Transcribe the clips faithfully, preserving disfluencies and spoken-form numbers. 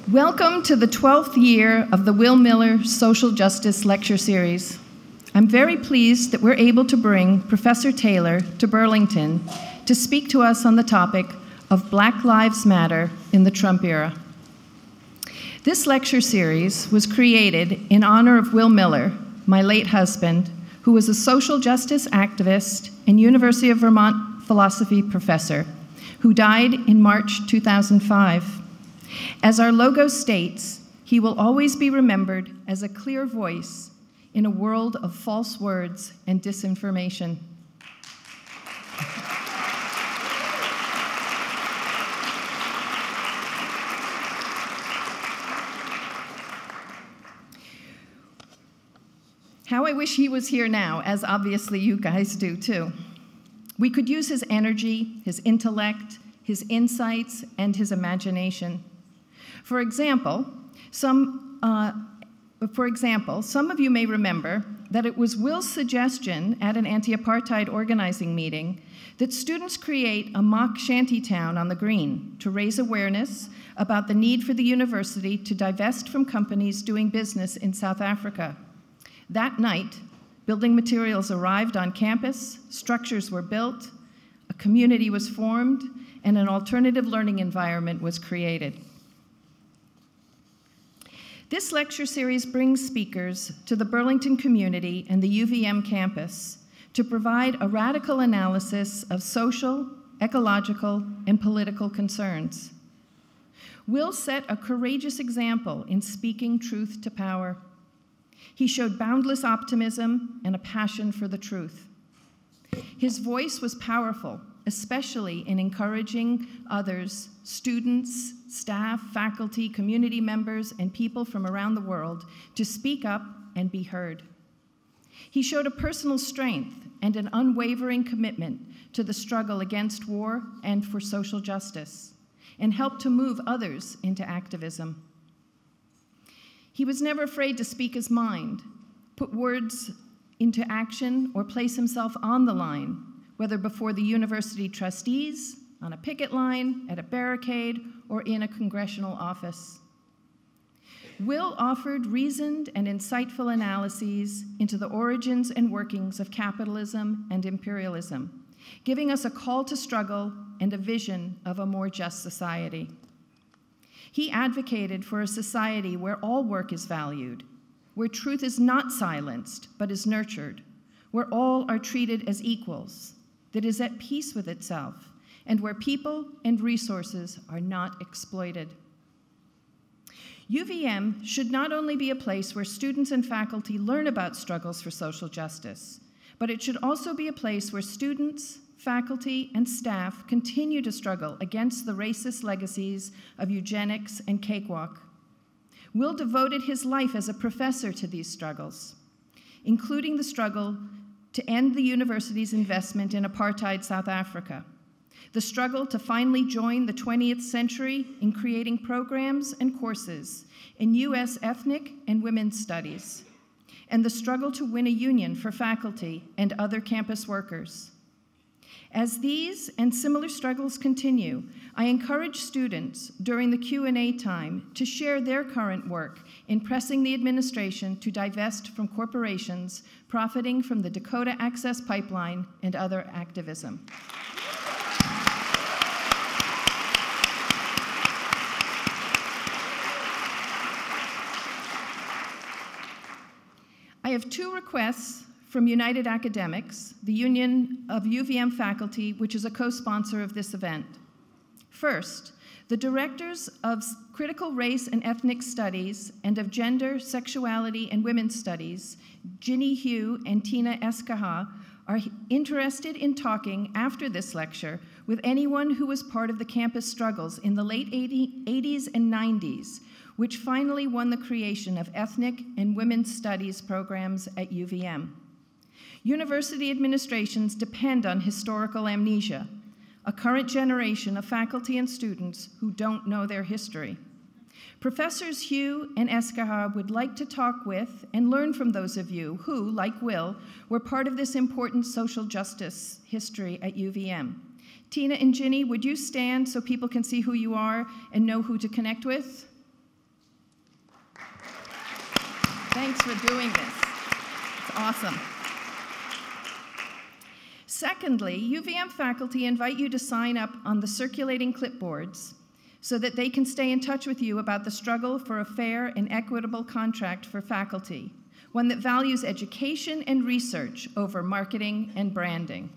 Welcome to the twelfth year of the Will Miller Social Justice Lecture Series. I'm very pleased that we're able to bring Professor Taylor to Burlington to speak to us on the topic of Black Lives Matter in the Trump era. This lecture series was created in honor of Will Miller, my late husband, who was a social justice activist and University of Vermont philosophy professor, who died in March two thousand five. As our logo states, he will always be remembered as a clear voice in a world of false words and disinformation. How I wish he was here now, as obviously you guys do too. We could use his energy, his intellect, his insights, and his imagination. For example, some, uh, for example, some of you may remember that it was Will's suggestion at an anti-apartheid organizing meeting that students create a mock shantytown on the Green to raise awareness about the need for the university to divest from companies doing business in South Africa. That night, building materials arrived on campus, structures were built, a community was formed, and an alternative learning environment was created. This lecture series brings speakers to the Burlington community and the U V M campus to provide a radical analysis of social, ecological, and political concerns. Will set a courageous example in speaking truth to power. He showed boundless optimism and a passion for the truth. His voice was powerful, especially in encouraging others, students, staff, faculty, community members, and people from around the world to speak up and be heard. He showed a personal strength and an unwavering commitment to the struggle against war and for social justice, and helped to move others into activism. He was never afraid to speak his mind, put words into action, or place himself on the line, whether before the university trustees, on a picket line, at a barricade, or in a congressional office. Will offered reasoned and insightful analyses into the origins and workings of capitalism and imperialism, giving us a call to struggle and a vision of a more just society. He advocated for a society where all work is valued, where truth is not silenced but is nurtured, where all are treated as equals, that is at peace with itself, and where people and resources are not exploited. U V M should not only be a place where students and faculty learn about struggles for social justice, but it should also be a place where students, faculty, and staff continue to struggle against the racist legacies of eugenics and cakewalk. Will devoted his life as a professor to these struggles, including the struggle to end the university's investment in apartheid South Africa, the struggle to finally join the twentieth century in creating programs and courses in U S ethnic and women's studies, and the struggle to win a union for faculty and other campus workers. As these and similar struggles continue, I encourage students during the Q and A time to share their current work in pressing the administration to divest from corporations profiting from the Dakota Access Pipeline and other activism. I have two requests from United Academics, the Union of U V M Faculty, which is a co-sponsor of this event. First, the directors of Critical Race and Ethnic Studies and of Gender, Sexuality, and Women's Studies, Ginny Hugh and Tina Eskaha, are interested in talking after this lecture with anyone who was part of the campus struggles in the late eighties and nineties, which finally won the creation of ethnic and women's studies programs at U V M. University administrations depend on historical amnesia, a current generation of faculty and students who don't know their history. Professors Hugh and Eskaha would like to talk with and learn from those of you who, like Will, were part of this important social justice history at U V M. Tina and Ginny, would you stand so people can see who you are and know who to connect with? Thanks for doing this. It's awesome. Secondly, U V M faculty invite you to sign up on the circulating clipboards so that they can stay in touch with you about the struggle for a fair and equitable contract for faculty, one that values education and research over marketing and branding.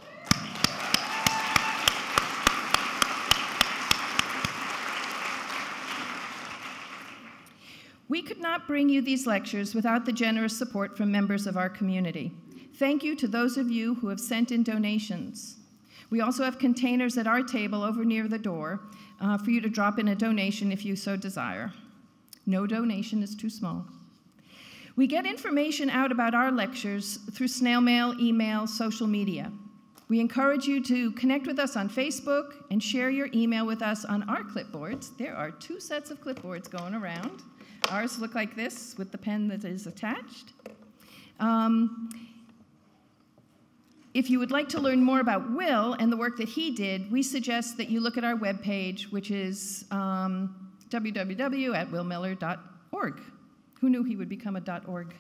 We could not bring you these lectures without the generous support from members of our community. Thank you to those of you who have sent in donations. We also have containers at our table over near the door uh, for you to drop in a donation if you so desire. No donation is too small. We get information out about our lectures through snail mail, email, social media. We encourage you to connect with us on Facebook and share your email with us on our clipboards. There are two sets of clipboards going around. Ours look like this with the pen that is attached. Um, if you would like to learn more about Will and the work that he did, we suggest that you look at our webpage, which is um, w w w dot will miller dot org. Who knew he would become a .org?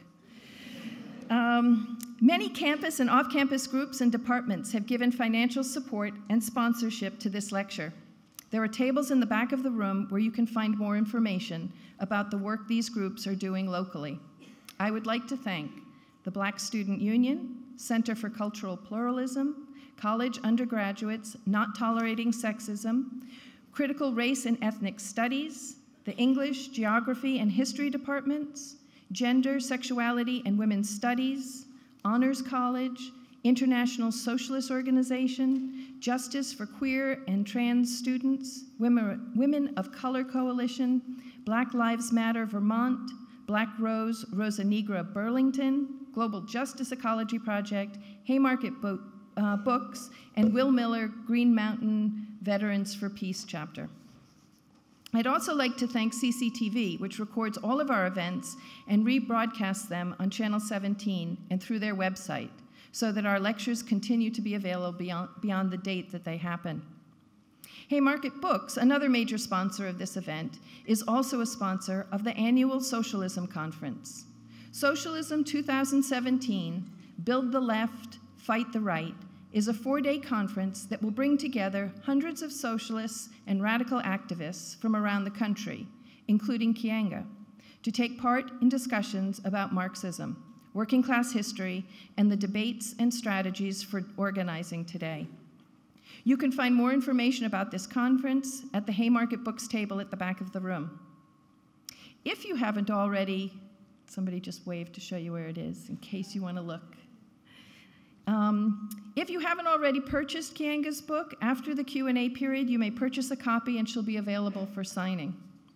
Um, many campus and off-campus groups and departments have given financial support and sponsorship to this lecture. There are tables in the back of the room where you can find more information about the work these groups are doing locally. I would like to thank the Black Student Union, Center for Cultural Pluralism, college undergraduates not tolerating sexism, critical race and ethnic studies, the English, geography, and history departments, gender, sexuality, and women's studies, honors college, International Socialist Organization, Justice for Queer and Trans Students, Women, Women of Color Coalition, Black Lives Matter Vermont, Black Rose, Rosa Negra Burlington, Global Justice Ecology Project, Haymarket Bo uh, Books, and Will Miller Green Mountain Veterans for Peace chapter. I'd also like to thank C C T V, which records all of our events and rebroadcasts them on Channel seventeen and through their website, so that our lectures continue to be available beyond, beyond the date that they happen. Haymarket Books, another major sponsor of this event, is also a sponsor of the annual Socialism Conference. Socialism two thousand seventeen, Build the Left, Fight the Right, is a four-day conference that will bring together hundreds of socialists and radical activists from around the country, including Keeanga, to take part in discussions about Marxism, working class history, and the debates and strategies for organizing today. You can find more information about this conference at the Haymarket Books table at the back of the room. If you haven't already, somebody just waved to show you where it is in case you want to look. Um, if you haven't already purchased Keeanga's book, after the Q and A period, you may purchase a copy and she'll be available for signing.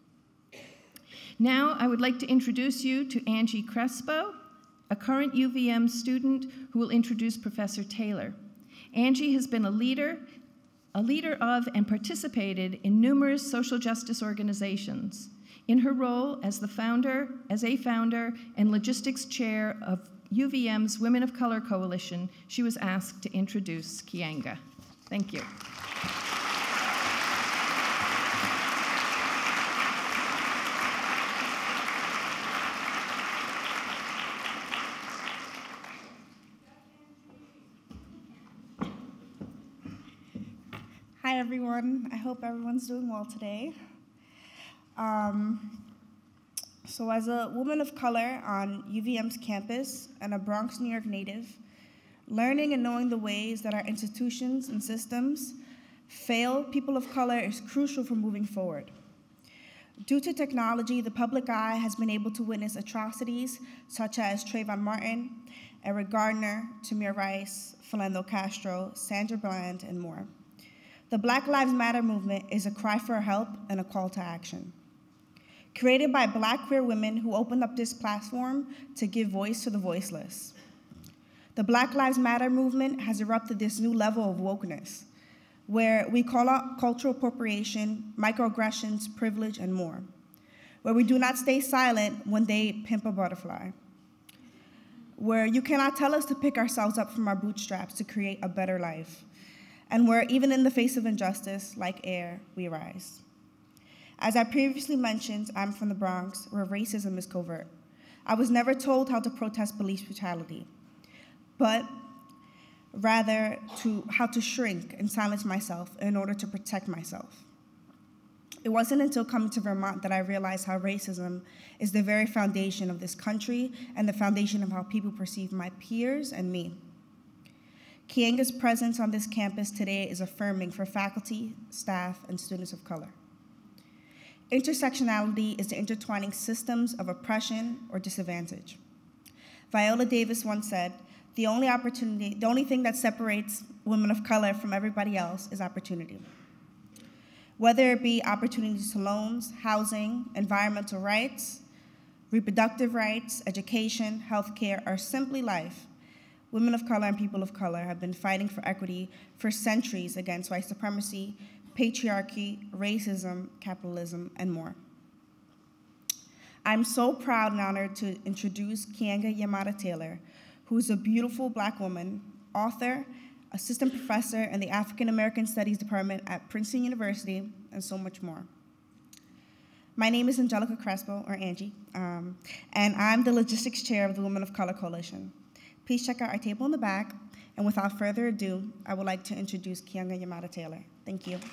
Now, I would like to introduce you to Angie Crespo, a current U V M student who will introduce Professor Taylor. Angie has been a leader, a leader of and participated in numerous social justice organizations. In her role as the founder, as a founder and logistics chair of U V M's Women of Color Coalition, she was asked to introduce Keeanga. Thank you. Hi, everyone. I hope everyone's doing well today. Um, so as a woman of color on U V M's campus and a Bronx, New York native, learning and knowing the ways that our institutions and systems fail people of color is crucial for moving forward. Due to technology, the public eye has been able to witness atrocities such as Trayvon Martin, Eric Gardner, Tamir Rice, Philando Castro, Sandra Bland, and more. The Black Lives Matter movement is a cry for help and a call to action. Created by Black queer women who opened up this platform to give voice to the voiceless. The Black Lives Matter movement has erupted this new level of wokeness, where we call out cultural appropriation, microaggressions, privilege, and more, where we do not stay silent when they pimp a butterfly, where you cannot tell us to pick ourselves up from our bootstraps to create a better life, and where even in the face of injustice, like air, we rise. As I previously mentioned, I'm from the Bronx, where racism is covert. I was never told how to protest police brutality, but rather to how to shrink and silence myself in order to protect myself. It wasn't until coming to Vermont that I realized how racism is the very foundation of this country and the foundation of how people perceive my peers and me. Keeanga's presence on this campus today is affirming for faculty, staff, and students of color. Intersectionality is the intertwining systems of oppression or disadvantage. Viola Davis once said, the only opportunity, the only thing that separates women of color from everybody else is opportunity. Whether it be opportunities to loans, housing, environmental rights, reproductive rights, education, healthcare, or simply life, women of color and people of color have been fighting for equity for centuries against white supremacy, patriarchy, racism, capitalism, and more. I'm so proud and honored to introduce Keeanga-Yamahtta Taylor, who is a beautiful Black woman, author, assistant professor in the African American Studies Department at Princeton University, and so much more. My name is Angelica Crespo, or Angie, um, and I'm the logistics chair of the Women of Color Coalition. Please check out our table in the back, and without further ado, I would like to introduce Keeanga-Yamahtta Taylor. Thank you.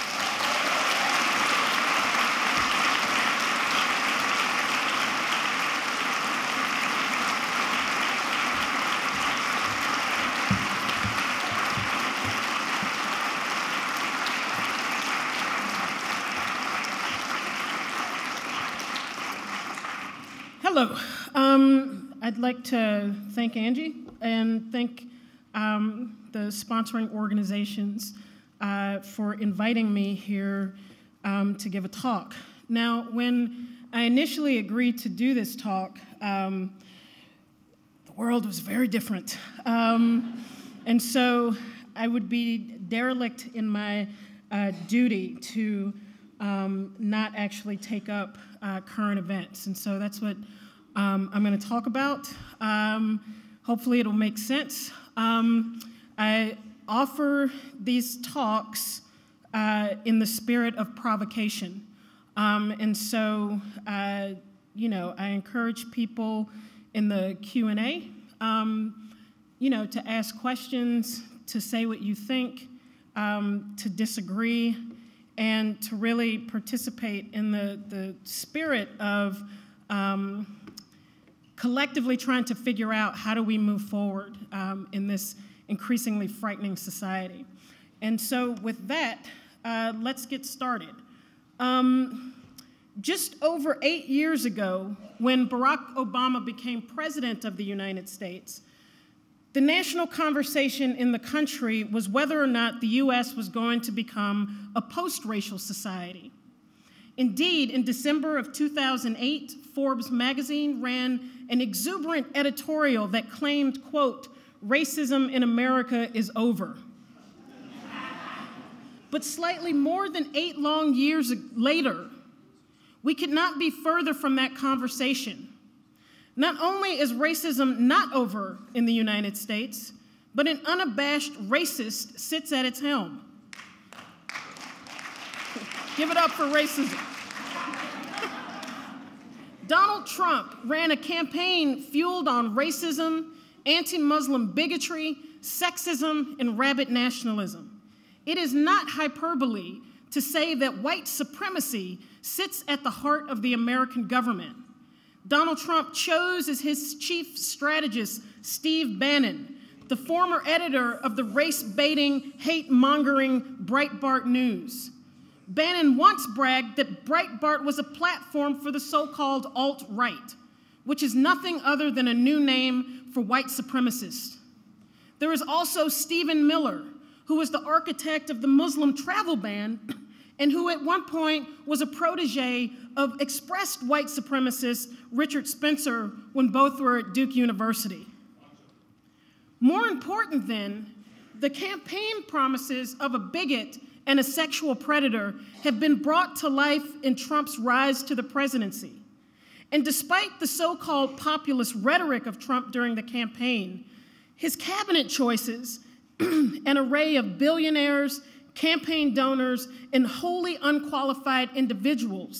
Hello. Um, I'd like to thank Angie and thank um, the sponsoring organizations uh, for inviting me here um, to give a talk. Now, when I initially agreed to do this talk, um, the world was very different. Um, and so I would be derelict in my uh, duty to um, not actually take up uh, current events. And so that's what Um, I'm going to talk about. Um, hopefully it'll make sense. Um, I offer these talks uh, in the spirit of provocation. Um, and so, uh, you know, I encourage people in the Q and A, um, you know, to ask questions, to say what you think, um, to disagree, and to really participate in the, the spirit of um, collectively trying to figure out how do we move forward um, in this increasingly frightening society. And so with that, uh, let's get started. Um, just over eight years ago, when Barack Obama became president of the United States, the national conversation in the country was whether or not the U S was going to become a post-racial society. Indeed, in December of two thousand eight, Forbes magazine ran an exuberant editorial that claimed, quote, racism in America is over. But slightly more than eight long years later, we could not be further from that conversation. Not only is racism not over in the United States, but an unabashed racist sits at its helm. Give it up for racism. Donald Trump ran a campaign fueled on racism, anti-Muslim bigotry, sexism, and rabid nationalism. It is not hyperbole to say that white supremacy sits at the heart of the American government. Donald Trump chose as his chief strategist Steve Bannon, the former editor of the race-baiting, hate-mongering Breitbart News. Bannon once bragged that Breitbart was a platform for the so-called alt-right, which is nothing other than a new name for white supremacists. There is also Stephen Miller, who was the architect of the Muslim travel ban and who at one point was a protege of expressed white supremacist Richard Spencer when both were at Duke University. More important then, the campaign promises of a bigot and a sexual predator have been brought to life in Trump's rise to the presidency. And despite the so-called populist rhetoric of Trump during the campaign, his cabinet choices, an array of billionaires, campaign donors, and wholly unqualified individuals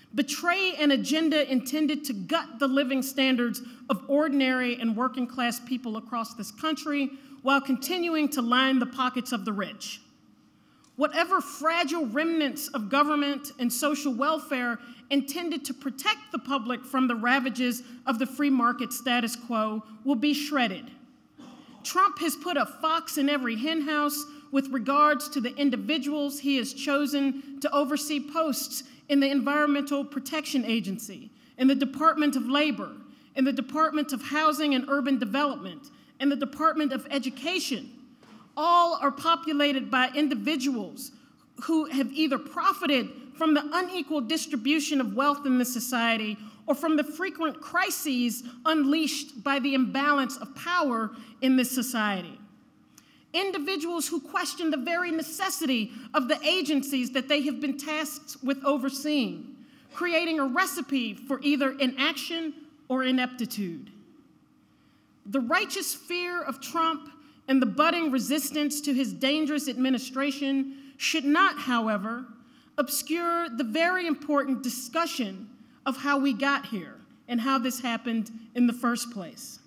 betray an agenda intended to gut the living standards of ordinary and working class people across this country while continuing to line the pockets of the rich. Whatever fragile remnants of government and social welfare intended to protect the public from the ravages of the free market status quo will be shredded. Trump has put a fox in every henhouse with regards to the individuals he has chosen to oversee posts in the Environmental Protection Agency, in the Department of Labor, in the Department of Housing and Urban Development, and the Department of Education. All are populated by individuals who have either profited from the unequal distribution of wealth in this society or from the frequent crises unleashed by the imbalance of power in this society. Individuals who question the very necessity of the agencies that they have been tasked with overseeing, creating a recipe for either inaction or ineptitude. The righteous fear of Trump and the budding resistance to his dangerous administration should not, however, obscure the very important discussion of how we got here and how this happened in the first place.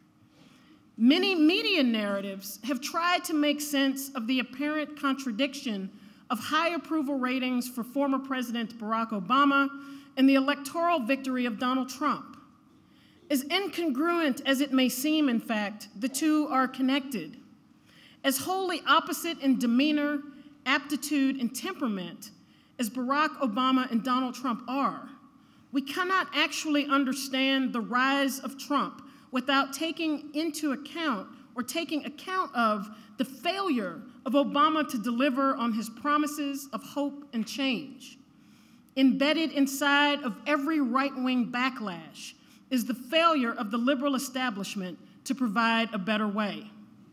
Many media narratives have tried to make sense of the apparent contradiction of high approval ratings for former President Barack Obama and the electoral victory of Donald Trump. As incongruent as it may seem, in fact, the two are connected. As wholly opposite in demeanor, aptitude, and temperament as Barack Obama and Donald Trump are, we cannot actually understand the rise of Trump without taking into account or taking account of the failure of Obama to deliver on his promises of hope and change. Embedded inside of every right-wing backlash is the failure of the liberal establishment to provide a better way.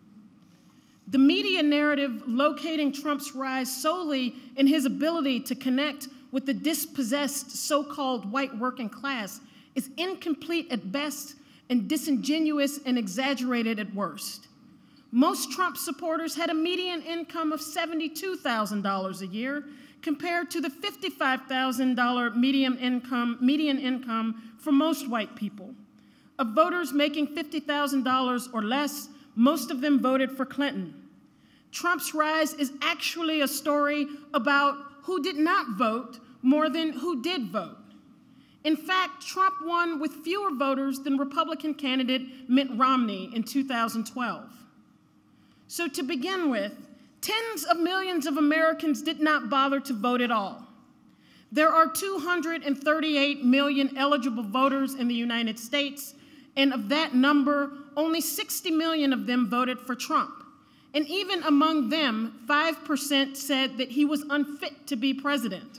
The media narrative locating Trump's rise solely in his ability to connect with the dispossessed so-called white working class is incomplete at best and disingenuous and exaggerated at worst. Most Trump supporters had a median income of seventy-two thousand dollars a year compared to the fifty-five thousand dollar median income, median income for most white people. Of voters making fifty thousand dollars or less, most of them voted for Clinton. Trump's rise is actually a story about who did not vote more than who did vote. In fact, Trump won with fewer voters than Republican candidate Mitt Romney in two thousand twelve. So to begin with, tens of millions of Americans did not bother to vote at all. There are two hundred thirty-eight million eligible voters in the United States, and of that number, only sixty million of them voted for Trump. And even among them, five percent said that he was unfit to be president.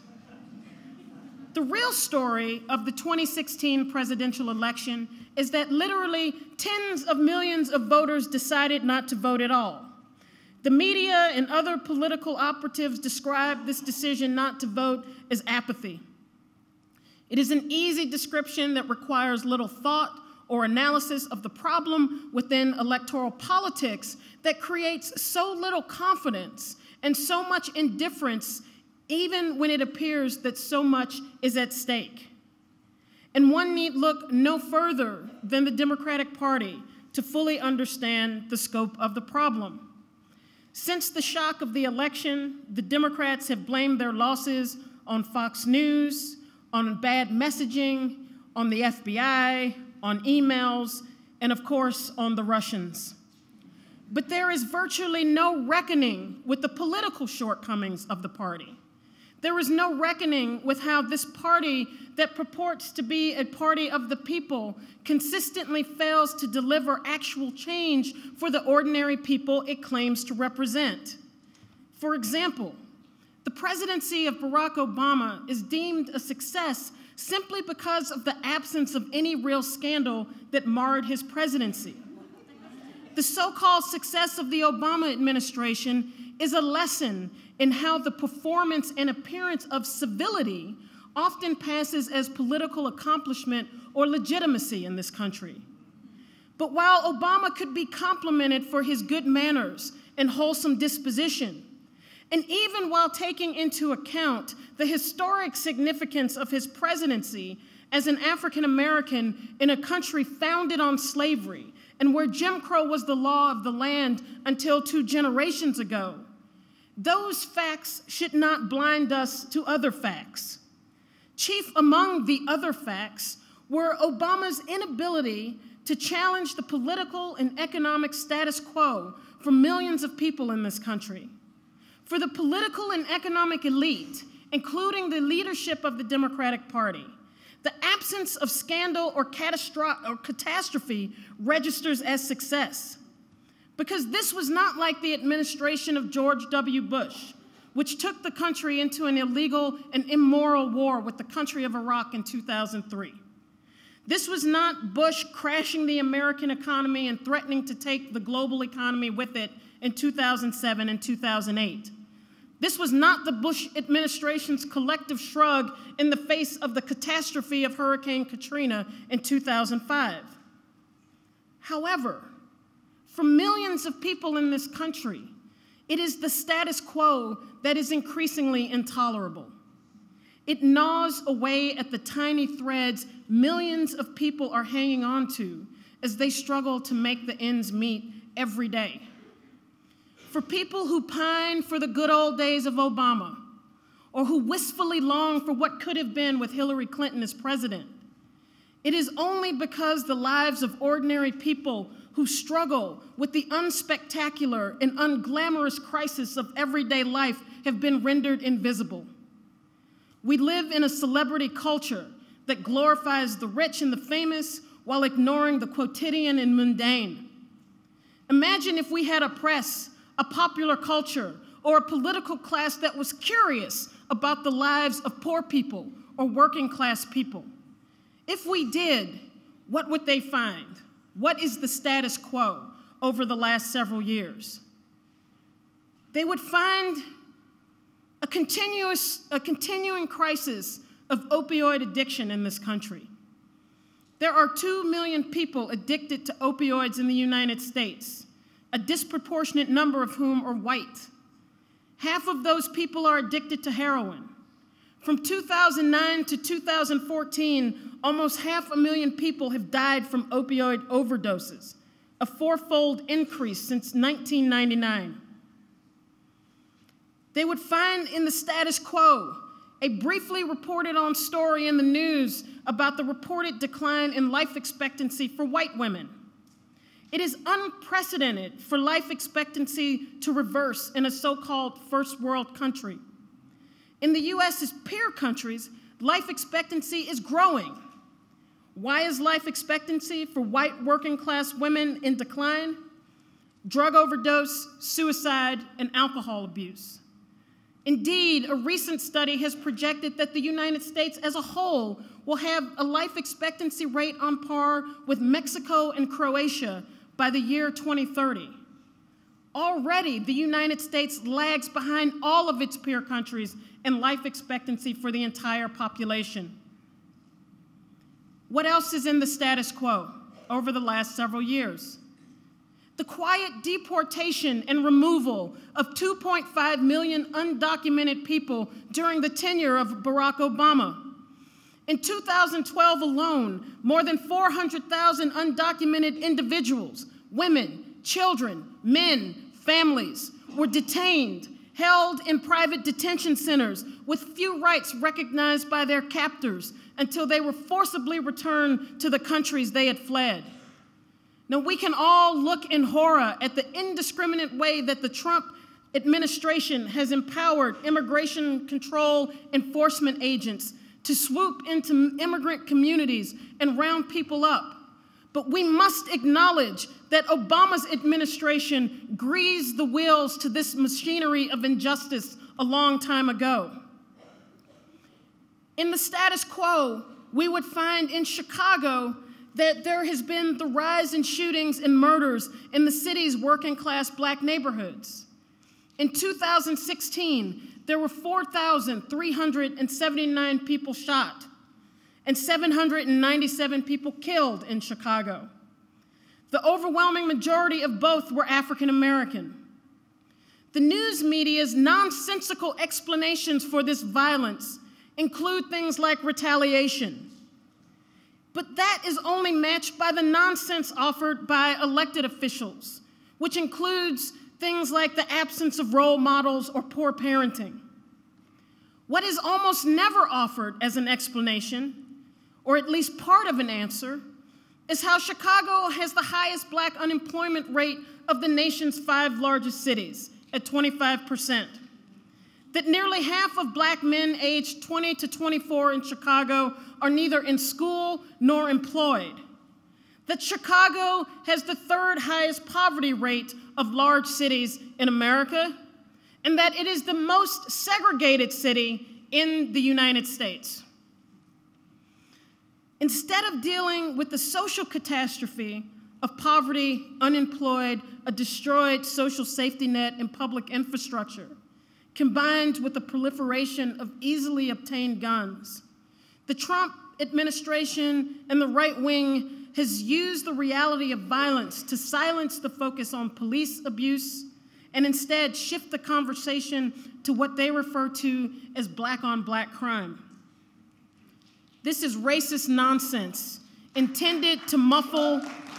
The real story of the twenty sixteen presidential election is that literally tens of millions of voters decided not to vote at all. The media and other political operatives describe this decision not to vote as apathy. It is an easy description that requires little thought or analysis of the problem within electoral politics that creates so little confidence and so much indifference, even when it appears that so much is at stake. And one need look no further than the Democratic Party to fully understand the scope of the problem. Since the shock of the election, the Democrats have blamed their losses on Fox News, on bad messaging, on the F B I, on emails, and of course, on the Russians. But there is virtually no reckoning with the political shortcomings of the party. There is no reckoning with how this party that purports to be a party of the people consistently fails to deliver actual change for the ordinary people it claims to represent. For example, the presidency of Barack Obama is deemed a success simply because of the absence of any real scandal that marred his presidency. The so-called success of the Obama administration is a lesson in how the performance and appearance of civility often passes as political accomplishment or legitimacy in this country. But while Obama could be complimented for his good manners and wholesome disposition, And even while taking into account the historic significance of his presidency as an African American in a country founded on slavery and where Jim Crow was the law of the land until two generations ago, those facts should not blind us to other facts. Chief among the other facts were Obama's inability to challenge the political and economic status quo for millions of people in this country. For the political and economic elite, including the leadership of the Democratic Party, the absence of scandal or, catastro- or catastrophe registers as success. Because this was not like the administration of George W. Bush, which took the country into an illegal and immoral war with the country of Iraq in two thousand three. This was not Bush crashing the American economy and threatening to take the global economy with it in two thousand seven and two thousand eight. This was not the Bush administration's collective shrug in the face of the catastrophe of Hurricane Katrina in two thousand five. However, for millions of people in this country, it is the status quo that is increasingly intolerable. It gnaws away at the tiny threads millions of people are hanging on to as they struggle to make the ends meet every day. For people who pine for the good old days of Obama, or who wistfully long for what could have been with Hillary Clinton as president, it is only because the lives of ordinary people who struggle with the unspectacular and unglamorous crisis of everyday life have been rendered invisible. We live in a celebrity culture that glorifies the rich and the famous while ignoring the quotidian and mundane. Imagine if we had a press, a popular culture, or a political class that was curious about the lives of poor people or working class people. If we did, what would they find? What is the status quo over the last several years? They would find a continuous, a continuing crisis of opioid addiction in this country. There are two million people addicted to opioids in the United States, a disproportionate number of whom are white. Half of those people are addicted to heroin. From two thousand nine to two thousand fourteen, almost half a million people have died from opioid overdoses, a fourfold increase since nineteen ninety-nine. They would find in the status quo a briefly reported on story in the news about the reported decline in life expectancy for white women. It is unprecedented for life expectancy to reverse in a so-called first world country. In the U S's peer countries, life expectancy is growing. Why is life expectancy for white working class women in decline? Drug overdose, suicide, and alcohol abuse. Indeed, a recent study has projected that the United States as a whole will have a life expectancy rate on par with Mexico and Croatia by the year twenty thirty. Already, the United States lags behind all of its peer countries in life expectancy for the entire population. What else is in the status quo over the last several years? The quiet deportation and removal of two point five million undocumented people during the tenure of Barack Obama. In two thousand twelve alone, more than four hundred thousand undocumented individuals, women, children, men, families, were detained, held in private detention centers with few rights recognized by their captors until they were forcibly returned to the countries they had fled. Now, we can all look in horror at the indiscriminate way that the Trump administration has empowered immigration control enforcement agents to swoop into immigrant communities and round people up. But we must acknowledge that Obama's administration greased the wheels to this machinery of injustice a long time ago. In the status quo, we would find in Chicago that there has been the rise in shootings and murders in the city's working class black neighborhoods. In two thousand sixteen, there were four thousand three hundred seventy-nine people shot and seven hundred ninety-seven people killed in Chicago. The overwhelming majority of both were African American. The news media's nonsensical explanations for this violence include things like retaliation. But that is only matched by the nonsense offered by elected officials, which includes things like the absence of role models or poor parenting. What is almost never offered as an explanation, or at least part of an answer, is how Chicago has the highest black unemployment rate of the nation's five largest cities, at twenty-five percent. That nearly half of black men aged twenty to twenty-four in Chicago are neither in school nor employed. That Chicago has the third highest poverty rate of large cities in America, and that it is the most segregated city in the United States. Instead of dealing with the social catastrophe of poverty, unemployed, a destroyed social safety net and public infrastructure, combined with the proliferation of easily obtained guns, the Trump administration and the right wing has used the reality of violence to silence the focus on police abuse and instead shift the conversation to what they refer to as black on black crime. This is racist nonsense intended to muffle,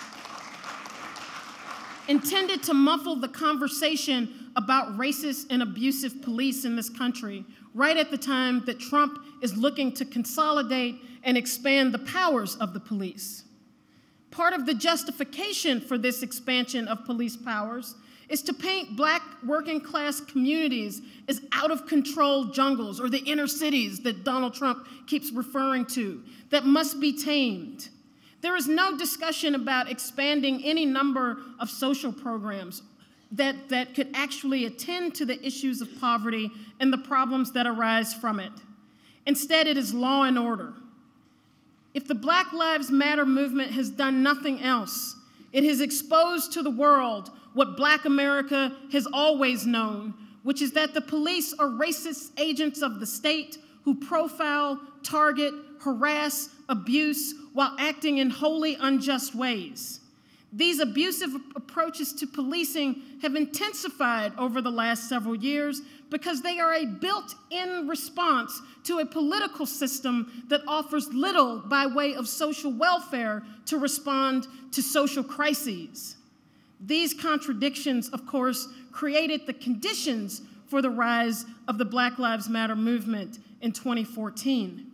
intended to muffle the conversation about racist and abusive police in this country, right at the time that Trump is looking to consolidate and expand the powers of the police. Part of the justification for this expansion of police powers is to paint black working class communities as out of control jungles or the inner cities that Donald Trump keeps referring to that must be tamed. There is no discussion about expanding any number of social programs that, that could actually attend to the issues of poverty and the problems that arise from it. Instead, it is law and order. If the Black Lives Matter movement has done nothing else, it has exposed to the world what Black America has always known, which is that the police are racist agents of the state who profile, target, harass, abuse while acting in wholly unjust ways. These abusive approaches to policing have intensified over the last several years because they are a built-in response to a political system that offers little by way of social welfare to respond to social crises. These contradictions, of course, created the conditions for the rise of the Black Lives Matter movement in twenty fourteen.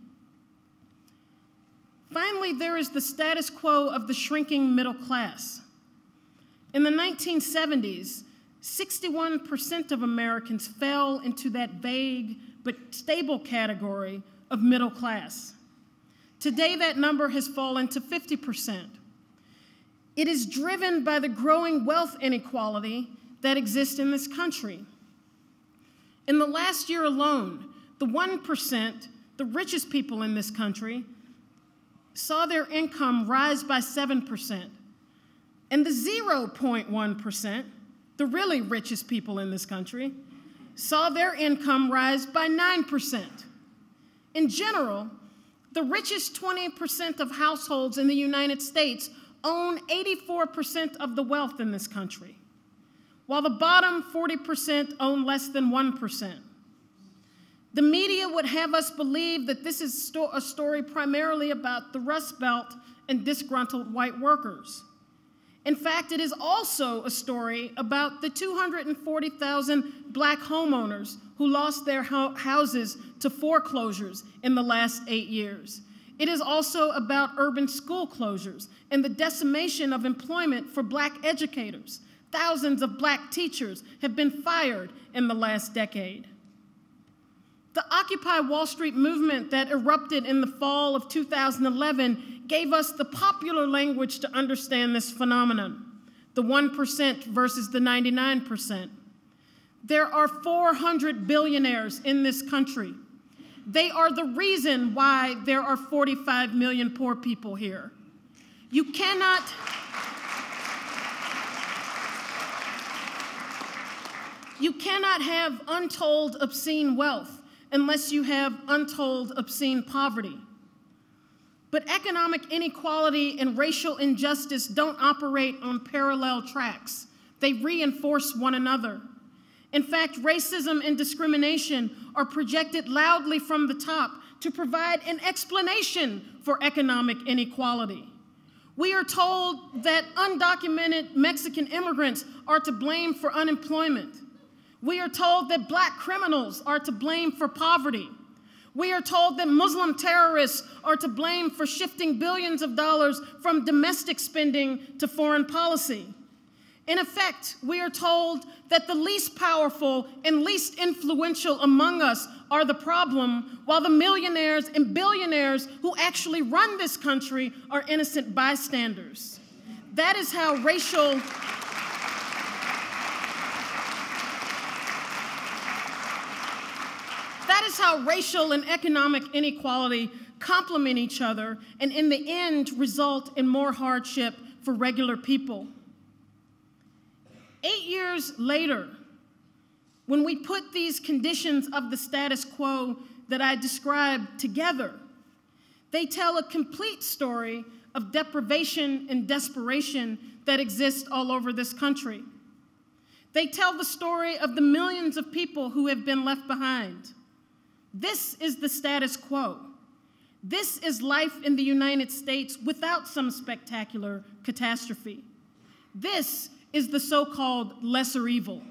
Finally, there is the status quo of the shrinking middle class. In the nineteen seventies, sixty-one percent of Americans fell into that vague but stable category of middle class. Today, that number has fallen to fifty percent. It is driven by the growing wealth inequality that exists in this country. In the last year alone, the one percent, the richest people in this country, saw their income rise by seven percent. And the zero point one percent, the really richest people in this country, saw their income rise by nine percent. In general, the richest twenty percent of households in the United States own eighty-four percent of the wealth in this country, while the bottom forty percent own less than one percent. The media would have us believe that this is sto- a story primarily about the Rust Belt and disgruntled white workers. In fact, it is also a story about the two hundred forty thousand black homeowners who lost their ho- houses to foreclosures in the last eight years. It is also about urban school closures and the decimation of employment for black educators. Thousands of black teachers have been fired in the last decade. The Occupy Wall Street movement that erupted in the fall of two thousand eleven gave us the popular language to understand this phenomenon, the one percent versus the ninety-nine percent. There are four hundred billionaires in this country. They are the reason why there are forty-five million poor people here. You cannot, you cannot have untold obscene wealth unless you have untold obscene poverty. But economic inequality and racial injustice don't operate on parallel tracks. They reinforce one another. In fact, racism and discrimination are projected loudly from the top to provide an explanation for economic inequality. We are told that undocumented Mexican immigrants are to blame for unemployment. We are told that black criminals are to blame for poverty. We are told that Muslim terrorists are to blame for shifting billions of dollars from domestic spending to foreign policy. In effect, we are told that the least powerful and least influential among us are the problem, while the millionaires and billionaires who actually run this country are innocent bystanders. That is how racial That is how racial and economic inequality complement each other and in the end result in more hardship for regular people. Eight years later, when we put these conditions of the status quo that I described together, they tell a complete story of deprivation and desperation that exists all over this country. They tell the story of the millions of people who have been left behind. This is the status quo. This is life in the United States without some spectacular catastrophe. This is the so-called lesser evil.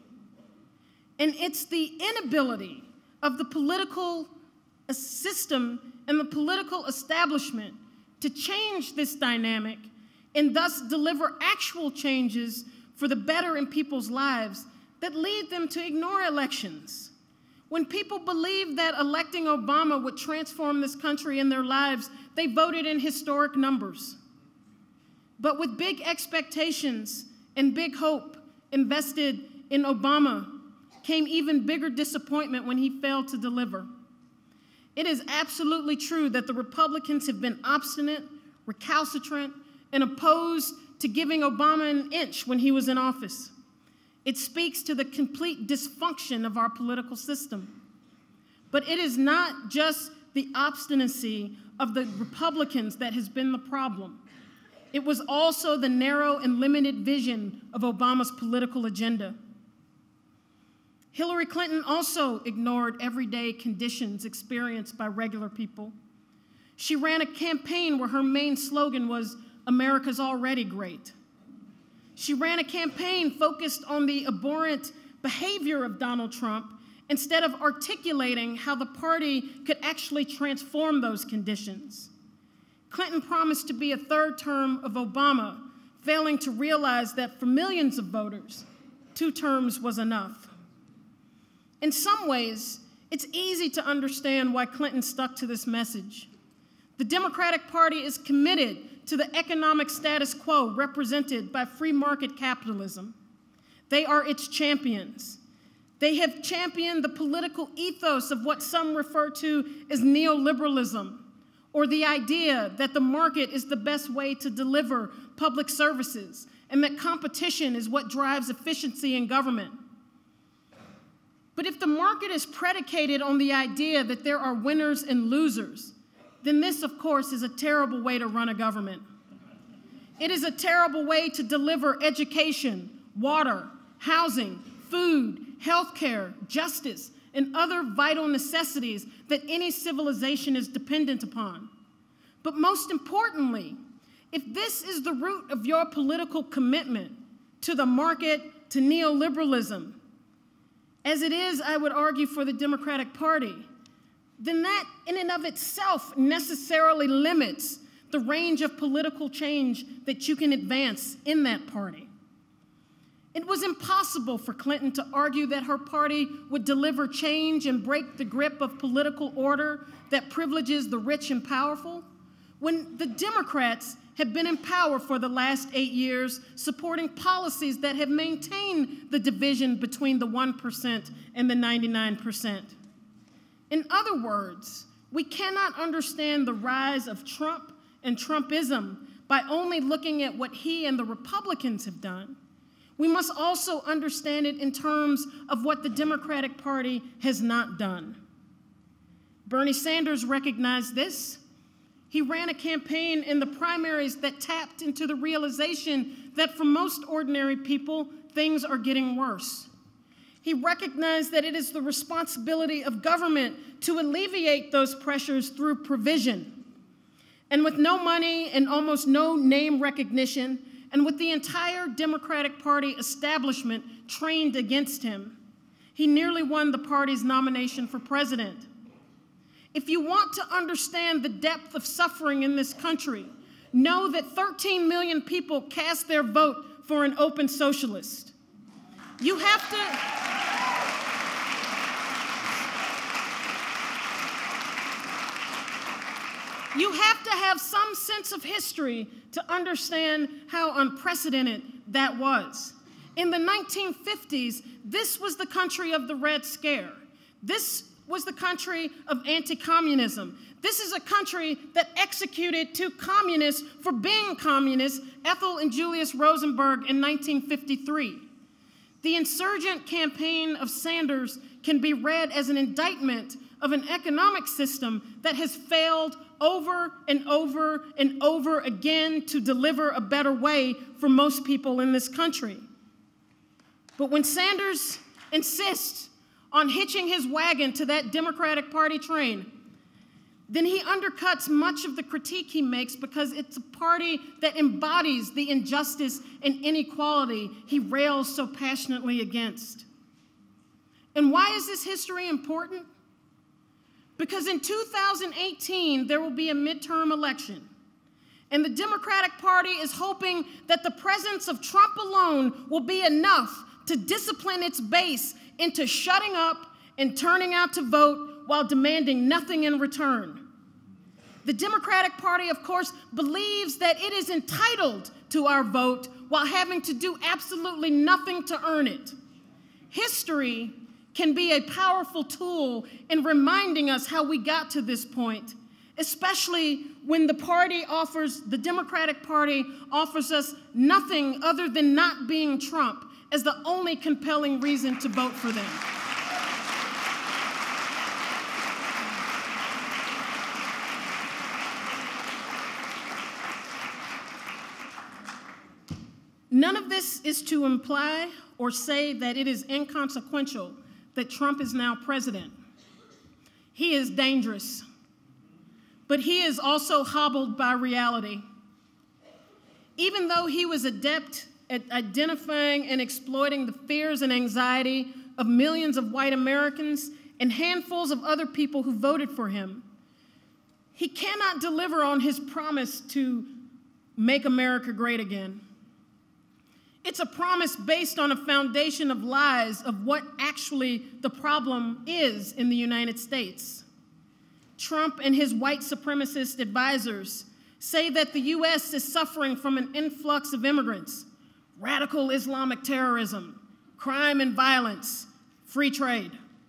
And it's the inability of the political system and the political establishment to change this dynamic and thus deliver actual changes for the better in people's lives that lead them to ignore elections. When people believed that electing Obama would transform this country and their lives, they voted in historic numbers. But with big expectations and big hope invested in Obama came even bigger disappointment when he failed to deliver. It is absolutely true that the Republicans have been obstinate, recalcitrant, and opposed to giving Obama an inch when he was in office. It speaks to the complete dysfunction of our political system. But it is not just the obstinacy of the Republicans that has been the problem. It was also the narrow and limited vision of Obama's political agenda. Hillary Clinton also ignored everyday conditions experienced by regular people. She ran a campaign where her main slogan was, "America's already great." She ran a campaign focused on the abhorrent behavior of Donald Trump instead of articulating how the party could actually transform those conditions. Clinton promised to be a third term of Obama, failing to realize that for millions of voters, two terms was enough. In some ways, it's easy to understand why Clinton stuck to this message. The Democratic Party is committed to the economic status quo represented by free market capitalism. They are its champions. They have championed the political ethos of what some refer to as neoliberalism, or the idea that the market is the best way to deliver public services and that competition is what drives efficiency in government. But if the market is predicated on the idea that there are winners and losers, then this, of course, is a terrible way to run a government. It is a terrible way to deliver education, water, housing, food, healthcare, justice, and other vital necessities that any civilization is dependent upon. But most importantly, if this is the root of your political commitment to the market, to neoliberalism, as it is, I would argue, for the Democratic Party, then that in and of itself necessarily limits the range of political change that you can advance in that party. It was impossible for Clinton to argue that her party would deliver change and break the grip of political order that privileges the rich and powerful, when the Democrats have been in power for the last eight years, supporting policies that have maintained the division between the one percent and the ninety-nine percent. In other words, we cannot understand the rise of Trump and Trumpism by only looking at what he and the Republicans have done. We must also understand it in terms of what the Democratic Party has not done. Bernie Sanders recognized this. He ran a campaign in the primaries that tapped into the realization that for most ordinary people, things are getting worse. He recognized that it is the responsibility of government to alleviate those pressures through provision. And with no money and almost no name recognition, and with the entire Democratic Party establishment trained against him, he nearly won the party's nomination for president. If you want to understand the depth of suffering in this country, know that thirteen million people cast their vote for an open socialist. You have to... You have to have some sense of history to understand how unprecedented that was. In the nineteen fifties, this was the country of the Red Scare. This was the country of anti-communism. This is a country that executed two communists for being communists, Ethel and Julius Rosenberg, in nineteen fifty-three. The insurgent campaign of Sanders can be read as an indictment of an economic system that has failed over and over and over again to deliver a better way for most people in this country. But when Sanders insists on hitching his wagon to that Democratic Party train, then he undercuts much of the critique he makes because it's a party that embodies the injustice and inequality he rails so passionately against. And why is this history important? Because in two thousand eighteen, there will be a midterm election. And the Democratic Party is hoping that the presence of Trump alone will be enough to discipline its base into shutting up and turning out to vote while demanding nothing in return. The Democratic Party, of course, believes that it is entitled to our vote while having to do absolutely nothing to earn it. History can be a powerful tool in reminding us how we got to this point, especially when the party offers, the Democratic Party offers us nothing other than not being Trump as the only compelling reason to vote for them. None of this is to imply or say that it is inconsequential that Trump is now president. He is dangerous, but he is also hobbled by reality. Even though he was adept at identifying and exploiting the fears and anxiety of millions of white Americans and handfuls of other people who voted for him, he cannot deliver on his promise to make America great again. It's a promise based on a foundation of lies of what actually the problem is in the United States. Trump and his white supremacist advisors say that the U S is suffering from an influx of immigrants, radical Islamic terrorism, crime and violence, free trade.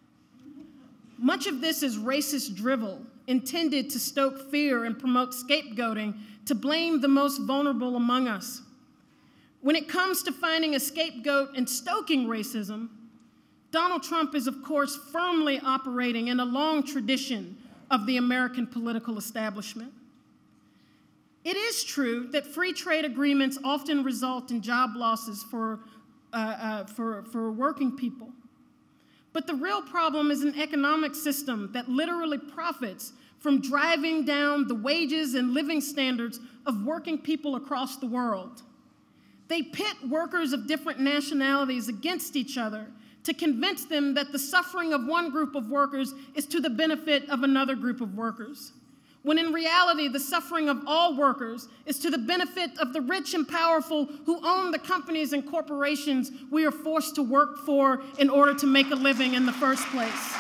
Much of this is racist drivel intended to stoke fear and promote scapegoating to blame the most vulnerable among us. When it comes to finding a scapegoat and stoking racism, Donald Trump is, of course, firmly operating in a long tradition of the American political establishment. It is true that free trade agreements often result in job losses for, uh, uh, for, for working people. But the real problem is an economic system that literally profits from driving down the wages and living standards of working people across the world. They pit workers of different nationalities against each other to convince them that the suffering of one group of workers is to the benefit of another group of workers, when in reality, the suffering of all workers is to the benefit of the rich and powerful who own the companies and corporations we are forced to work for in order to make a living in the first place.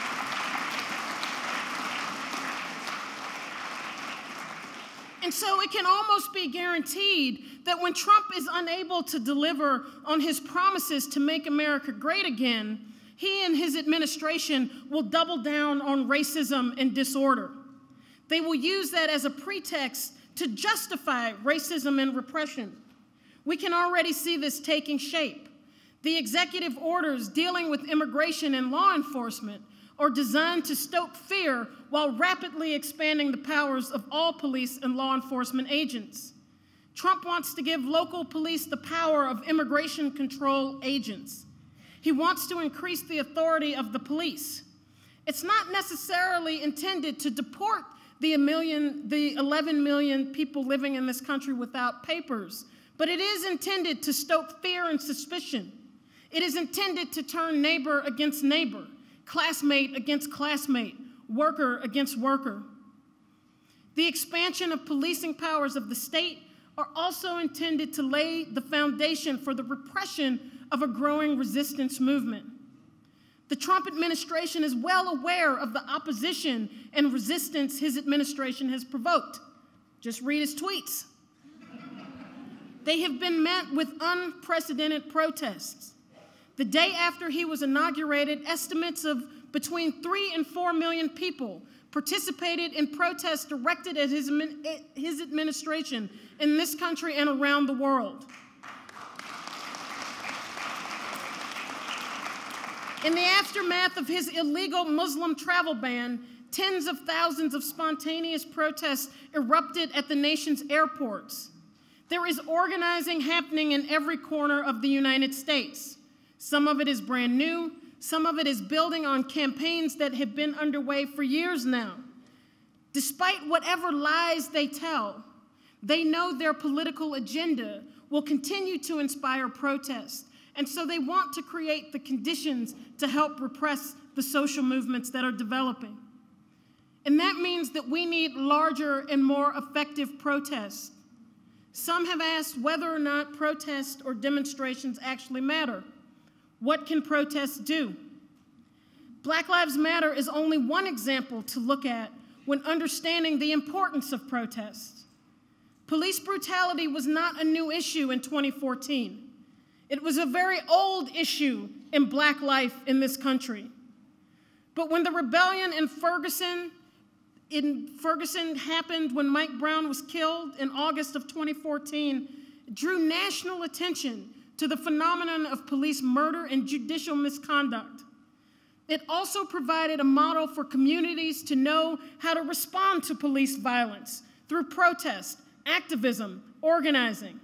And so it can almost be guaranteed that when Trump is unable to deliver on his promises to make America great again, he and his administration will double down on racism and disorder. They will use that as a pretext to justify racism and repression. We can already see this taking shape. The executive orders dealing with immigration and law enforcement are designed to stoke fear while rapidly expanding the powers of all police and law enforcement agents. Trump wants to give local police the power of immigration control agents. He wants to increase the authority of the police. It's not necessarily intended to deport the, a million, the eleven million people living in this country without papers, but it is intended to stoke fear and suspicion. It is intended to turn neighbor against neighbor, classmate against classmate, worker against worker. The expansion of policing powers of the state are also intended to lay the foundation for the repression of a growing resistance movement. The Trump administration is well aware of the opposition and resistance his administration has provoked. Just read his tweets. They have been met with unprecedented protests. The day after he was inaugurated, estimates of between three and four million people participated in protests directed at his, his administration in this country and around the world. In the aftermath of his illegal Muslim travel ban, tens of thousands of spontaneous protests erupted at the nation's airports. There is organizing happening in every corner of the United States. Some of it is brand new. Some of it is building on campaigns that have been underway for years now. Despite whatever lies they tell, they know their political agenda will continue to inspire protest, and so they want to create the conditions to help repress the social movements that are developing. And that means that we need larger and more effective protests. Some have asked whether or not protests or demonstrations actually matter. What can protests do? Black Lives Matter is only one example to look at when understanding the importance of protests. Police brutality was not a new issue in twenty fourteen. It was a very old issue in Black life in this country. But when the rebellion in Ferguson, in Ferguson happened when Mike Brown was killed in August of twenty fourteen, it drew national attention to the phenomenon of police murder and judicial misconduct. It also provided a model for communities to know how to respond to police violence through protest, activism, organizing.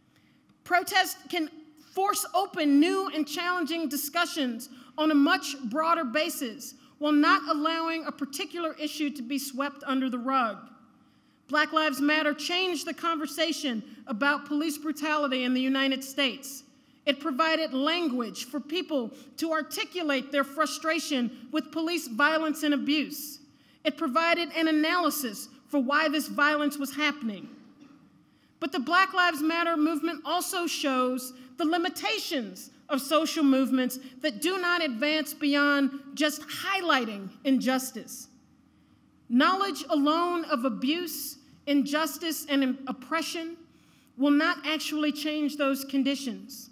Protest can force open new and challenging discussions on a much broader basis while not allowing a particular issue to be swept under the rug. Black Lives Matter changed the conversation about police brutality in the United States. It provided language for people to articulate their frustration with police violence and abuse. It provided an analysis for why this violence was happening. But the Black Lives Matter movement also shows the limitations of social movements that do not advance beyond just highlighting injustice. Knowledge alone of abuse, injustice, and oppression will not actually change those conditions.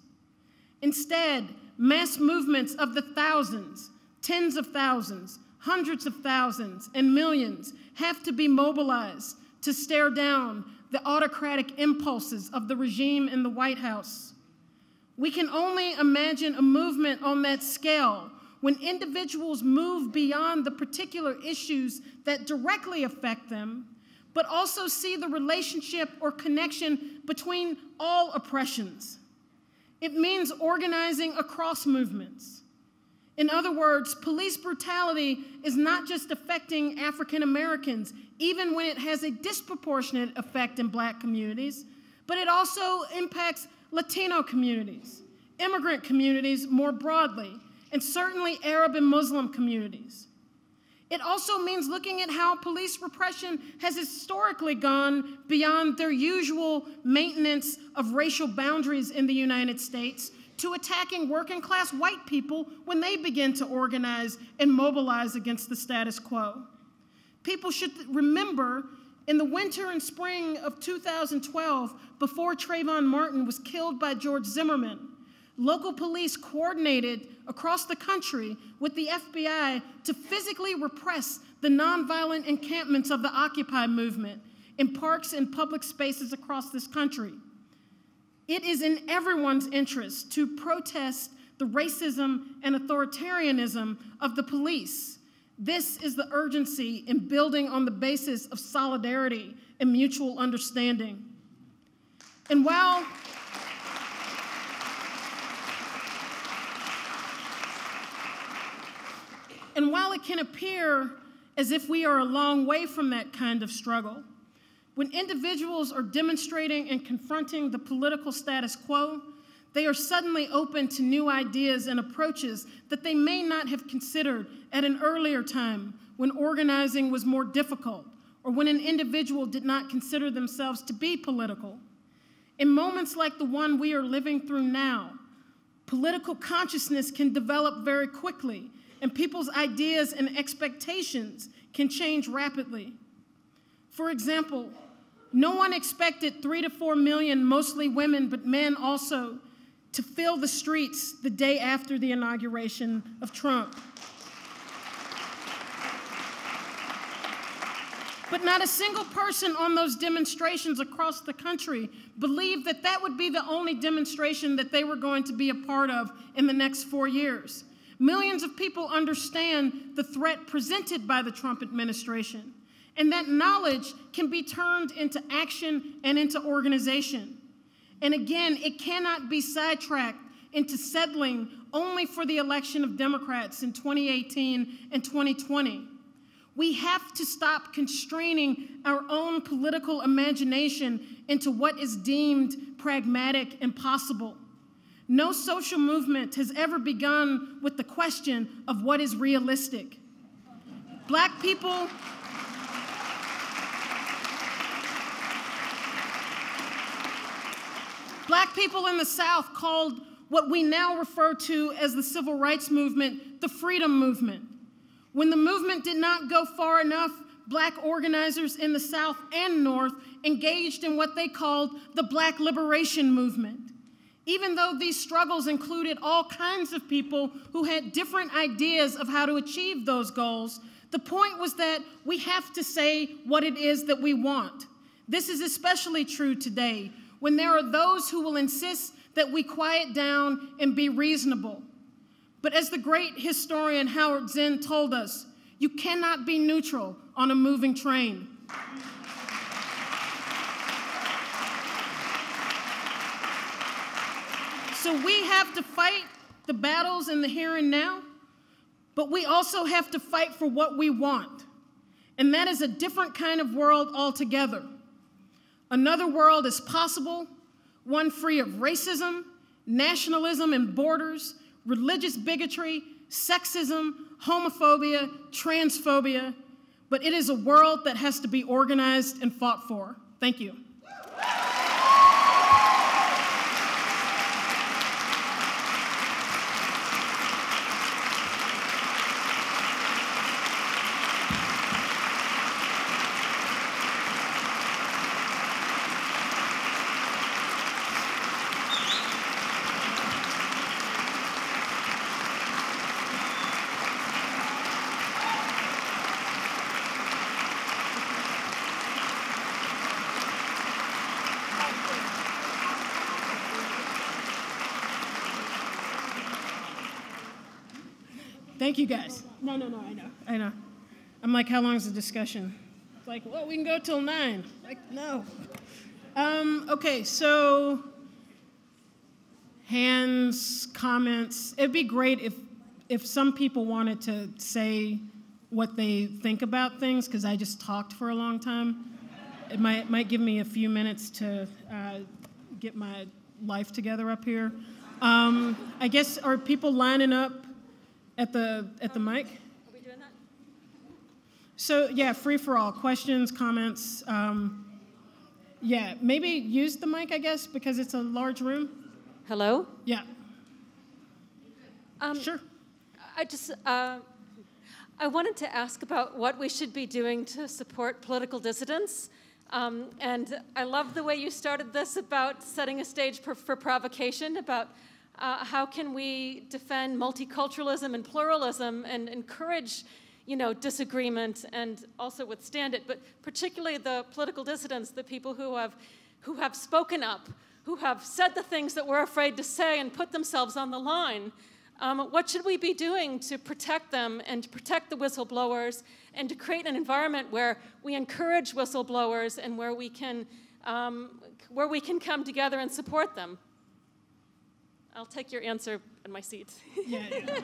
Instead, mass movements of the thousands, tens of thousands, hundreds of thousands, and millions have to be mobilized to stare down the autocratic impulses of the regime in the White House. We can only imagine a movement on that scale when individuals move beyond the particular issues that directly affect them, but also see the relationship or connection between all oppressions. It means organizing across movements. In other words, police brutality is not just affecting African Americans, even when it has a disproportionate effect in Black communities, but it also impacts Latino communities, immigrant communities more broadly, and certainly Arab and Muslim communities. It also means looking at how police repression has historically gone beyond their usual maintenance of racial boundaries in the United States to attacking working-class white people when they begin to organize and mobilize against the status quo. People should remember in the winter and spring of two thousand twelve, before Trayvon Martin was killed by George Zimmerman, local police coordinated across the country with the F B I to physically repress the nonviolent encampments of the Occupy movement in parks and public spaces across this country. It is in everyone's interest to protest the racism and authoritarianism of the police. This is the urgency in building on the basis of solidarity and mutual understanding. And while And while it can appear as if we are a long way from that kind of struggle, when individuals are demonstrating and confronting the political status quo, they are suddenly open to new ideas and approaches that they may not have considered at an earlier time when organizing was more difficult or when an individual did not consider themselves to be political. In moments like the one we are living through now, political consciousness can develop very quickly, and people's ideas and expectations can change rapidly. For example, no one expected three to four million, mostly women, but men also, to fill the streets the day after the inauguration of Trump. But not a single person on those demonstrations across the country believed that that would be the only demonstration that they were going to be a part of in the next four years. Millions of people understand the threat presented by the Trump administration, and that knowledge can be turned into action and into organization. And again, it cannot be sidetracked into settling only for the election of Democrats in twenty eighteen and twenty twenty. We have to stop constraining our own political imagination into what is deemed pragmatic and possible. No social movement has ever begun with the question of what is realistic. Black people, Black people in the South called what we now refer to as the civil rights movement the freedom movement. When the movement did not go far enough, Black organizers in the South and North engaged in what they called the Black liberation movement. Even though these struggles included all kinds of people who had different ideas of how to achieve those goals, the point was that we have to say what it is that we want. This is especially true today, when there are those who will insist that we quiet down and be reasonable. But as the great historian Howard Zinn told us, you cannot be neutral on a moving train. So we have to fight the battles in the here and now, but we also have to fight for what we want. And that is a different kind of world altogether. Another world is possible, one free of racism, nationalism and borders, religious bigotry, sexism, homophobia, transphobia, but it is a world that has to be organized and fought for. Thank you. Thank you, guys. No, no, no, I know, I know. I'm like, how long is the discussion? It's like, well, we can go till nine. Like, no. Um, okay, so hands, comments. It'd be great if, if some people wanted to say what they think about things, because I just talked for a long time. It might, it might give me a few minutes to uh, get my life together up here. Um, I guess, are people lining up At the at the mic? Are we doing that? So yeah, free for all. Questions, comments. Um, yeah, maybe use the mic, I guess, because it's a large room. Hello? Yeah. Um, sure. I just, uh, I wanted to ask about what we should be doing to support political dissidents. Um, and I love the way you started this about setting a stage for, for provocation, about Uh, how can we defend multiculturalism and pluralism and encourage, you know, disagreement and also withstand it, but particularly the political dissidents, the people who have, who have spoken up, who have said the things that we're afraid to say and put themselves on the line. Um, what should we be doing to protect them and to protect the whistleblowers and to create an environment where we encourage whistleblowers and where we can, um, where we can come together and support them? I'll take your answer in my seat. Yeah, yeah.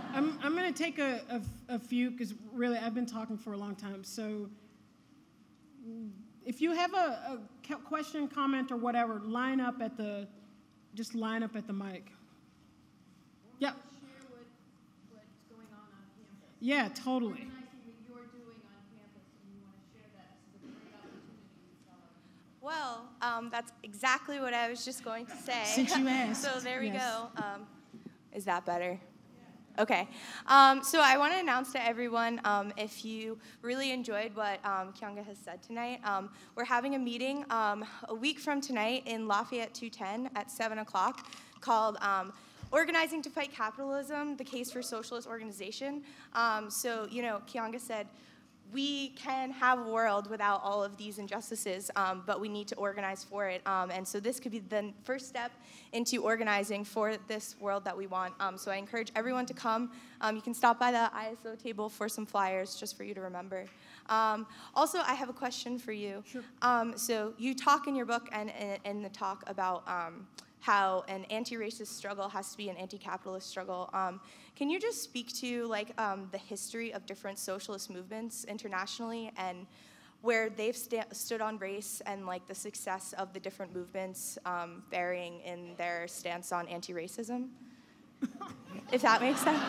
I'm, I'm going to take a, a, a few, because really I've been talking for a long time. So if you have a, a question, comment, or whatever, line up at the, just line up at the mic. Yeah. Share what, what's going on on campus. Yeah, totally. Organizing what you're doing on campus, and you want to share that. This is a great opportunity to tell us. Well, um, that's exactly what I was just going to say. Since you asked. So there we Yes. go. Um, is that better? Okay. Um, so I want to announce to everyone, um, if you really enjoyed what um, Keeanga has said tonight, um, we're having a meeting um, a week from tonight in Lafayette two ten at seven o'clock called um, Organizing to Fight Capitalism, the Case for Socialist Organization. Um, so, you know, Keeanga said, we can have a world without all of these injustices, um, but we need to organize for it. Um, and so this could be the first step into organizing for this world that we want. Um, so I encourage everyone to come. Um, you can stop by the I S O table for some flyers just for you to remember. Um, also, I have a question for you. Sure. Um, so you talk in your book and in the talk about um, how an anti-racist struggle has to be an anti-capitalist struggle. Um, can you just speak to like um, the history of different socialist movements internationally and where they've sta stood on race and like the success of the different movements um, varying in their stance on anti-racism? If that makes sense.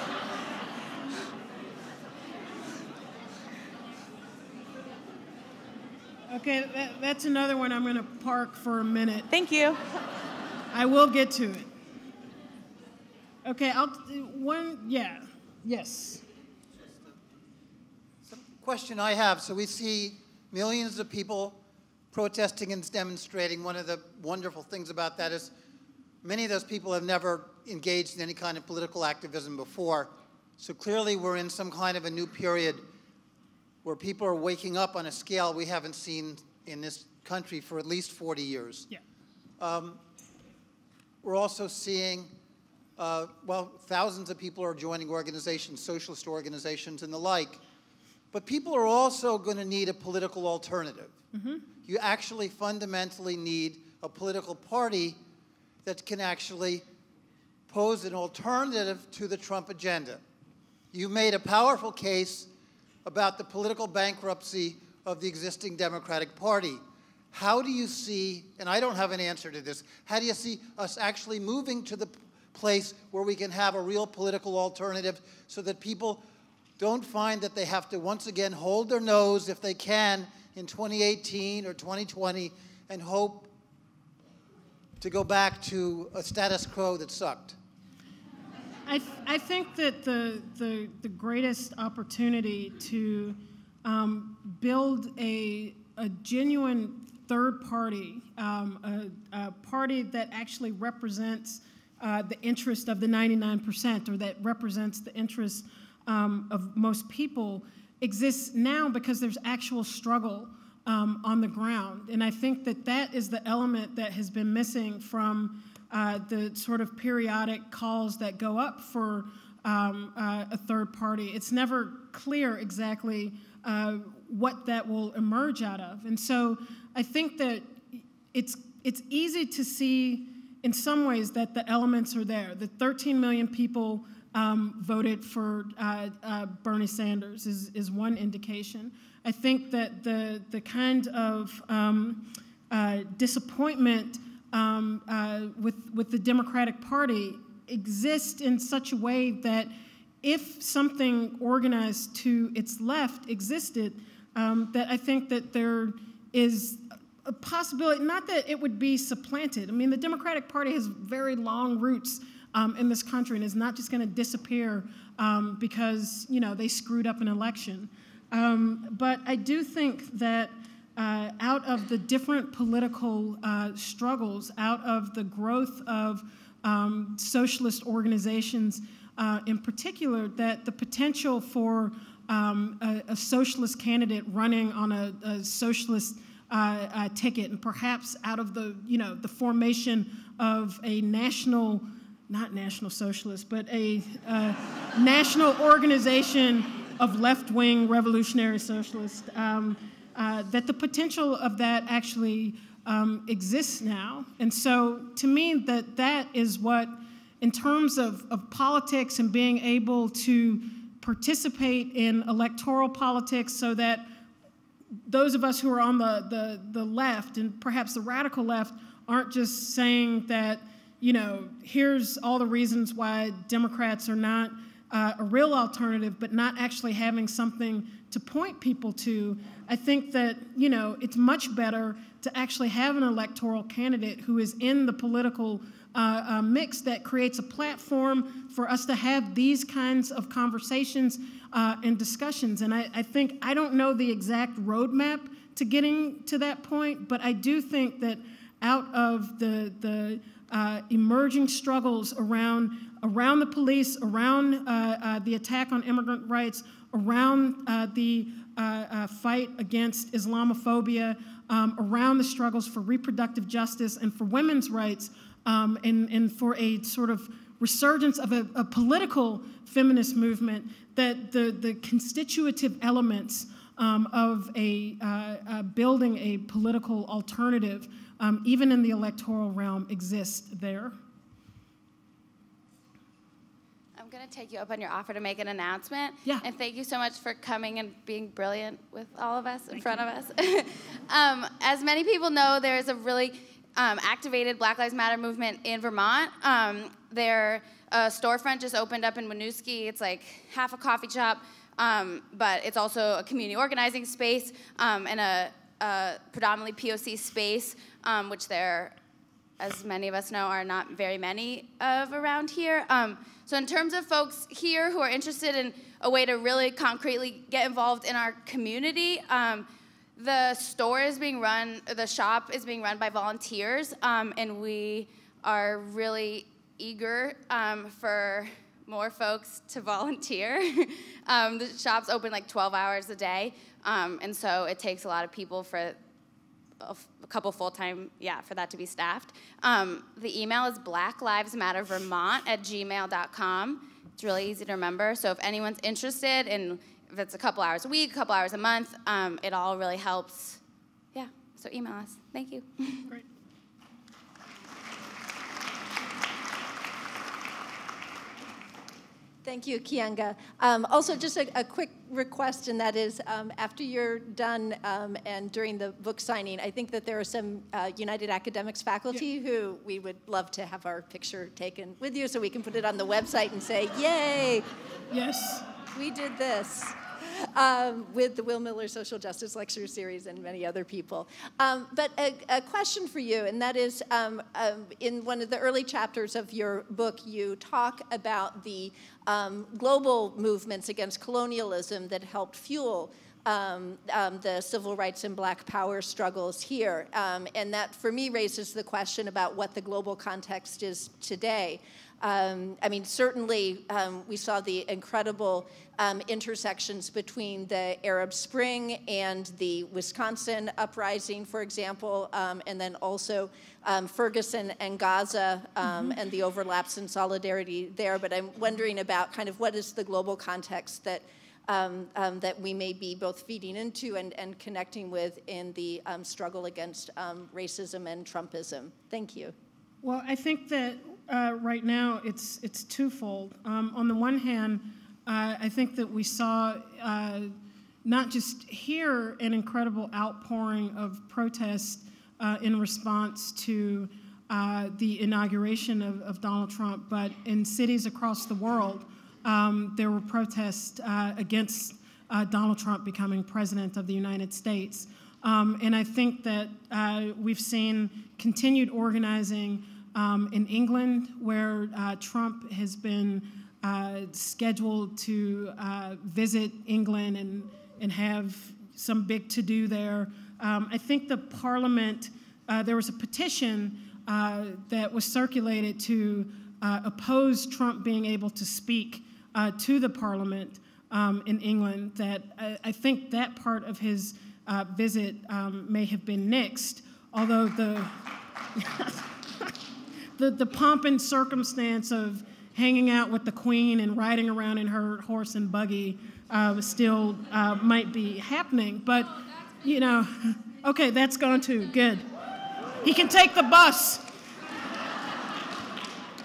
Okay, that, that's another one I'm going to park for a minute. Thank you. I will get to it. Okay, I'll, one, yeah, yes. Some question I have, so we see millions of people protesting and demonstrating. One of the wonderful things about that is many of those people have never engaged in any kind of political activism before. So clearly we're in some kind of a new period where people are waking up on a scale we haven't seen in this country for at least forty years. Yeah. Um, we're also seeing, uh, well, thousands of people are joining organizations, socialist organizations and the like. But people are also going to need a political alternative. Mm-hmm. You actually fundamentally need a political party that can actually pose an alternative to the Trump agenda. You made a powerful case about the political bankruptcy of the existing Democratic Party. How do you see, and I don't have an answer to this, how do you see us actually moving to the place where we can have a real political alternative so that people don't find that they have to once again hold their nose, if they can, in twenty eighteen or twenty twenty and hope to go back to a status quo that sucked? I, th I think that the, the, the greatest opportunity to um, build a, a genuine third party, um, a, a party that actually represents uh, the interest of the ninety-nine percent, or that represents the interest um, of most people, exists now because there's actual struggle um, on the ground. And I think that that is the element that has been missing from uh, the sort of periodic calls that go up for um, uh, a third party. It's never clear exactly uh, what that will emerge out of. And so I think that it's, it's easy to see in some ways that the elements are there. The thirteen million people um, voted for uh, uh, Bernie Sanders is, is one indication. I think that the, the kind of um, uh, disappointment um, uh, with, with the Democratic Party exists in such a way that if something organized to its left existed, um, that I think that there is a possibility, not that it would be supplanted. I mean, the Democratic Party has very long roots um, in this country and is not just going to disappear um, because, you know, they screwed up an election. Um, but I do think that uh, out of the different political uh, struggles, out of the growth of um, socialist organizations uh, in particular, that the potential for um, a, a socialist candidate running on a, a socialist Uh, uh, ticket, and perhaps out of the, you know, the formation of a national, not national socialist, but a uh, national organization of left-wing revolutionary socialists, um, uh, that the potential of that actually um, exists now. And so to me, that that is what in terms of, of politics and being able to participate in electoral politics so that those of us who are on the, the, the left and perhaps the radical left aren't just saying that, you know, here's all the reasons why Democrats are not uh, a real alternative, but not actually having something to point people to. I think that, you know, it's much better to actually have an electoral candidate who is in the political uh, uh, mix that creates a platform for us to have these kinds of conversations uh, and discussions. And I, I think, I don't know the exact roadmap to getting to that point, but I do think that out of the, the uh, emerging struggles around, around the police, around uh, uh, the attack on immigrant rights, around uh, the uh, uh, fight against Islamophobia, um, around the struggles for reproductive justice and for women's rights, um, and, and for a sort of resurgence of a, a political feminist movement, that the, the constitutive elements um, of a, uh, uh, building a political alternative, um, even in the electoral realm, exist there. I'm going to take you up on your offer to make an announcement. Yeah. And thank you so much for coming and being brilliant with all of us in thank front you. of us. um, as many people know, there is a really um, activated Black Lives Matter movement in Vermont. Um, their uh, storefront just opened up in Winooski. It's like half a coffee shop, um, but it's also a community organizing space um, and a, a predominantly P O C space, um, which there, as many of us know, are not very many of around here. Um, So in terms of folks here who are interested in a way to really concretely get involved in our community, um, the store is being run, the shop is being run by volunteers, um, and we are really eager um, for more folks to volunteer. um, the shop's open like twelve hours a day, um, and so it takes a lot of people for a couple full-time, yeah, for that to be staffed. Um, the email is blacklivesmattervermont at gmail dot com. It's really easy to remember. So if anyone's interested in, if it's a couple hours a week, a couple hours a month, um, it all really helps. Yeah, so email us. Thank you. Great. Thank you, Keeanga. Um, also, just a, a quick request, and that is, um, after you're done um, and during the book signing, I think that there are some uh, United Academics faculty yeah. who we would love to have our picture taken with you so we can put it on the website and say, yay! Yes. We did this. Um, with the Will Miller Social Justice Lecture Series and many other people. Um, but a, a question for you, and that is, um, um, in one of the early chapters of your book, you talk about the um, global movements against colonialism that helped fuel um, um, the civil rights and Black power struggles here. Um, and that, for me, raises the question about what the global context is today. Um, I mean, certainly um, we saw the incredible um, intersections between the Arab Spring and the Wisconsin uprising, for example, um, and then also um, Ferguson and Gaza um, mm-hmm. and the overlaps and solidarity there. But I'm wondering about kind of what is the global context that um, um, that we may be both feeding into and, and connecting with in the um, struggle against um, racism and Trumpism. Thank you. Well, I think that uh, right now it's it's twofold. Um, on the one hand, uh, I think that we saw uh, not just here an incredible outpouring of protest uh, in response to uh, the inauguration of, of Donald Trump, but in cities across the world, um, there were protests uh, against uh, Donald Trump becoming president of the United States. Um, and I think that uh, we've seen continued organizing Um, in England, where uh, Trump has been uh, scheduled to uh, visit England and, and have some big to-do there. Um, I think the Parliament, uh, there was a petition uh, that was circulated to uh, oppose Trump being able to speak uh, to the Parliament um, in England, that I, I think that part of his uh, visit um, may have been nixed, although the... The, the pomp and circumstance of hanging out with the Queen and riding around in her horse and buggy uh, still uh, might be happening. But, you know, okay, that's gone too. Good. He can take the bus.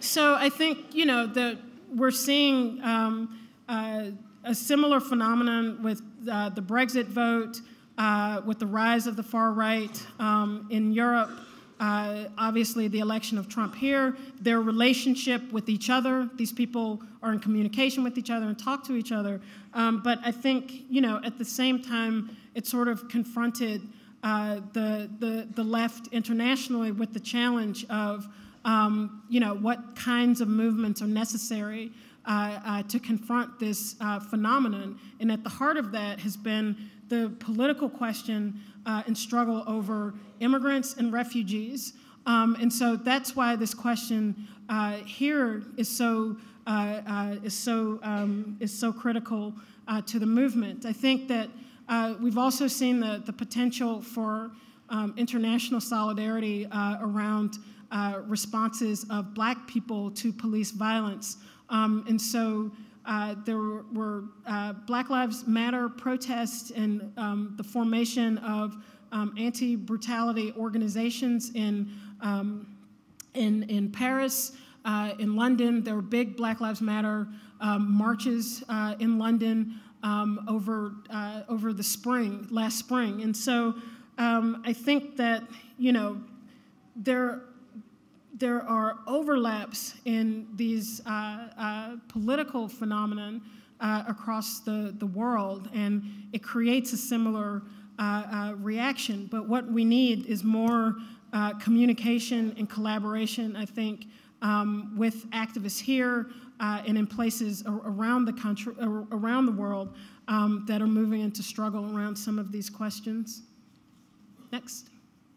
so I think, you know, that we're seeing um, uh, a similar phenomenon with uh, the Brexit vote, uh, with the rise of the far right um, in Europe, uh, obviously the election of Trump here, their relationship with each other. These people are in communication with each other and talk to each other. Um, but I think, you know, at the same time, it sort of confronted uh, the, the, the left internationally with the challenge of, um, you know, what kinds of movements are necessary uh, uh, to confront this uh, phenomenon. And at the heart of that has been the political question uh, and struggle over immigrants and refugees. Um, and so that's why this question uh, here is so, uh, uh, is so, um, is so critical uh, to the movement. I think that uh, we've also seen the, the potential for um, international solidarity uh, around uh, responses of Black people to police violence. Um, and so uh, there were uh, Black Lives Matter protests and um, the formation of um, anti-brutality organizations in, um, in, in Paris, uh, in London. There were big Black Lives Matter um, marches uh, in London um, over, uh, over the spring, last spring. And so um, I think that, you know, there There are overlaps in these uh, uh, political phenomenon uh, across the, the world, and it creates a similar uh, uh, reaction. But what we need is more uh, communication and collaboration, I think, um, with activists here uh, and in places around the country, around the world um, that are moving into struggle around some of these questions. Next.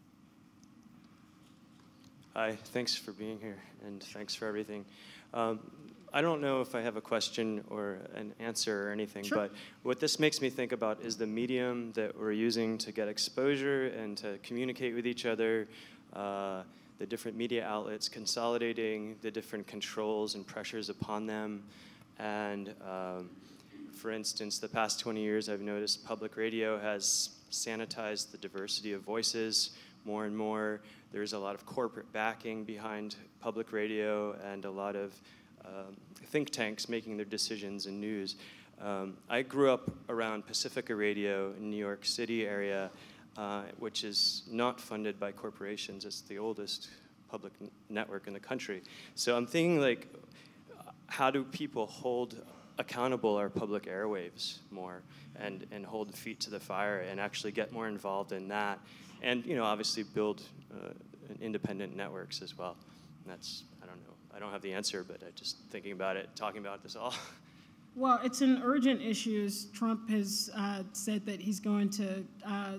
Hi, thanks for being here, and thanks for everything. Um, I don't know if I have a question or an answer or anything, sure. But what this makes me think about is the medium that we're using to get exposure and to communicate with each other, uh, the different media outlets, consolidating the different controls and pressures upon them. And um, for instance, the past twenty years, I've noticed public radio has sanitized the diversity of voices more and more. There's a lot of corporate backing behind public radio and a lot of um, think tanks making their decisions in news. Um, I grew up around Pacifica Radio in New York City area, uh, which is not funded by corporations. It's the oldest public n network in the country. So I'm thinking, like, how do people hold accountable our public airwaves more and, and hold feet to the fire and actually get more involved in that? And, you know, obviously build uh, independent networks as well. And that's, I don't know, I don't have the answer, but I'm just thinking about it, talking about this all. Well, it's an urgent issue. Trump has uh, said that he's going to uh,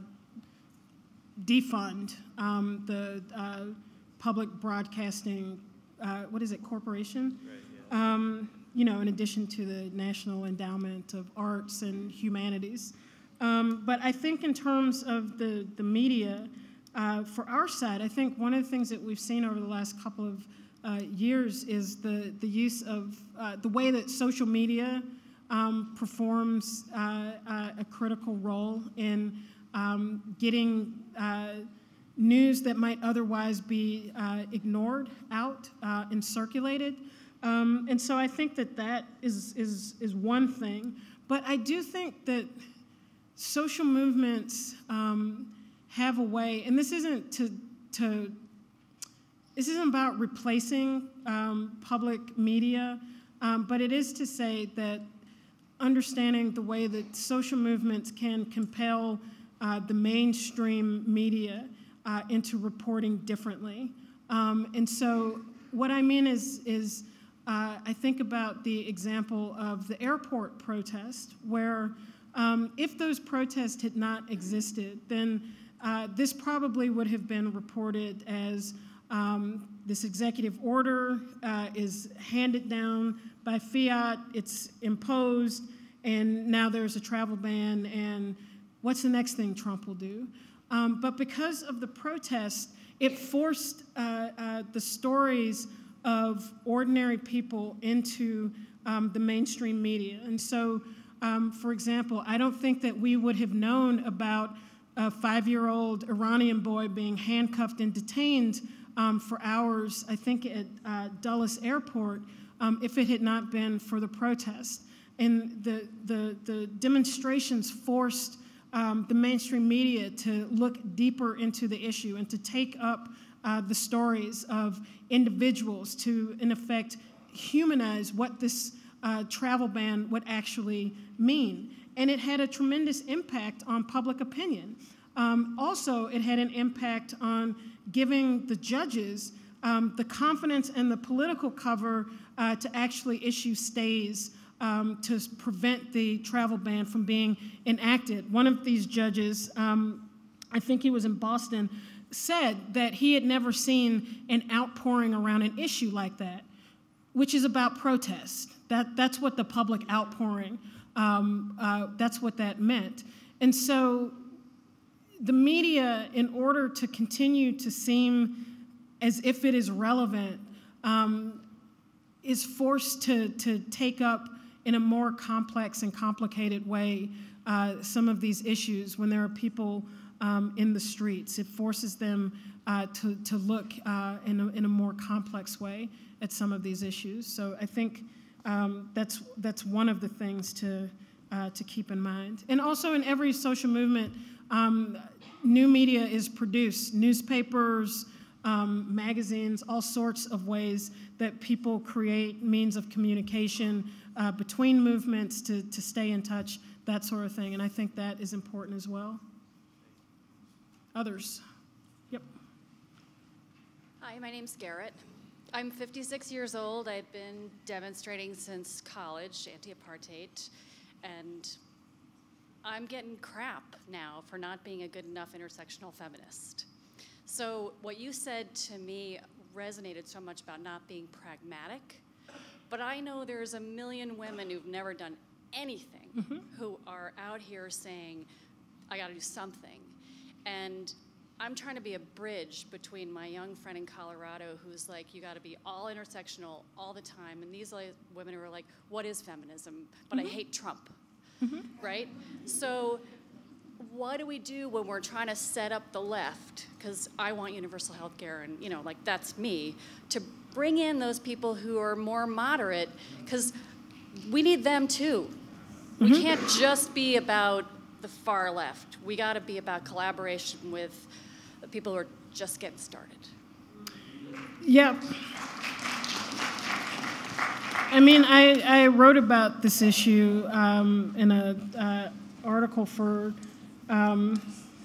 defund um, the uh, public broadcasting, uh, what is it, corporation? Right, yeah. Um, you know, in addition to the National Endowment of Arts and Humanities. Um, but I think in terms of the, the media, uh, for our side, I think one of the things that we've seen over the last couple of uh, years is the, the use of, uh, the way that social media um, performs uh, uh, a critical role in um, getting uh, news that might otherwise be uh, ignored out uh, and circulated. Um, and so I think that that is, is, is one thing. But I do think that social movements um, have a way, and this isn't to, to this isn't about replacing um, public media, um, but it is to say that understanding the way that social movements can compel uh, the mainstream media uh, into reporting differently. Um, and so what I mean is, is uh, I think about the example of the airport protest, where Um, if those protests had not existed, then uh, this probably would have been reported as um, this executive order uh, is handed down by fiat, it's imposed, and now there's a travel ban, and what's the next thing Trump will do? Um, but because of the protest, it forced uh, uh, the stories of ordinary people into um, the mainstream media. And so, Um, for example, I don't think that we would have known about a five-year-old Iranian boy being handcuffed and detained um, for hours, I think, at uh, Dulles Airport, um, if it had not been for the protest. And the, the, the demonstrations forced um, the mainstream media to look deeper into the issue and to take up uh, the stories of individuals to, in effect, humanize what this uh, travel ban would actually mean. And it had a tremendous impact on public opinion. Um, also, it had an impact on giving the judges um, the confidence and the political cover uh, to actually issue stays um, to prevent the travel ban from being enacted. One of these judges, um, I think he was in Boston, said that he had never seen an outpouring around an issue like that, which is about protest. That, that's what the public outpouring, um, uh, that's what that meant. And so the media, in order to continue to seem as if it is relevant, um, is forced to, to take up in a more complex and complicated way uh, some of these issues when there are people um, in the streets. It forces them uh, to, to look uh, in, a, in a more complex way at some of these issues. So I think um, that's, that's one of the things to, uh, to keep in mind. And also in every social movement, um, new media is produced, newspapers, um, magazines, all sorts of ways that people create means of communication uh, between movements to, to stay in touch, that sort of thing. And I think that is important as well. Others? Yep. Hi, my name's Garrett. I'm fifty-six years old. I've been demonstrating since college, anti-apartheid, and I'm getting crap now for not being a good enough intersectional feminist. So what you said to me resonated so much about not being pragmatic, but I know there's a million women who've never done anything mm-hmm. who are out here saying, I gotta do something. And I'm trying to be a bridge between my young friend in Colorado who's like, you gotta be all intersectional all the time, and these like, women who are like, what is feminism? But mm-hmm. I hate Trump. Mm-hmm. Right? So what do we do when we're trying to set up the left? Because I want universal health care, and you know, like that's me, to bring in those people who are more moderate, because we need them too. Mm-hmm. We can't just be about the far left. We got to be about collaboration with the people who are just getting started. Yeah. I mean, I, I wrote about this issue um, in an uh, article for, um,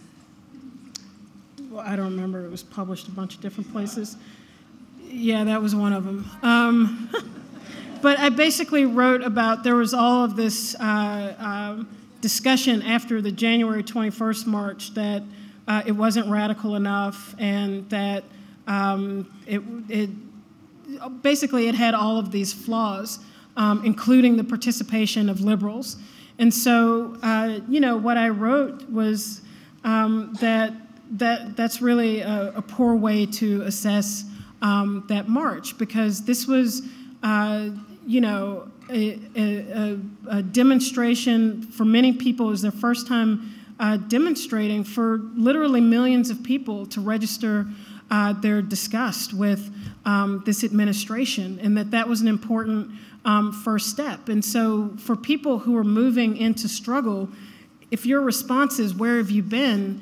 well, I don't remember. It was published a bunch of different places. Yeah, that was one of them. Um, but I basically wrote about, there was all of this uh, um, discussion after the January twenty-first march that uh, it wasn't radical enough, and that um, it, it basically it had all of these flaws, um, including the participation of liberals. And so, uh, you know, what I wrote was um, that that that's really a, a poor way to assess um, that march, because this was, uh, you know, a, a, a demonstration for many people. It was their first time uh, demonstrating for literally millions of people to register uh, their disgust with um, this administration, and that that was an important um, first step. And so for people who are moving into struggle, if your response is, where have you been?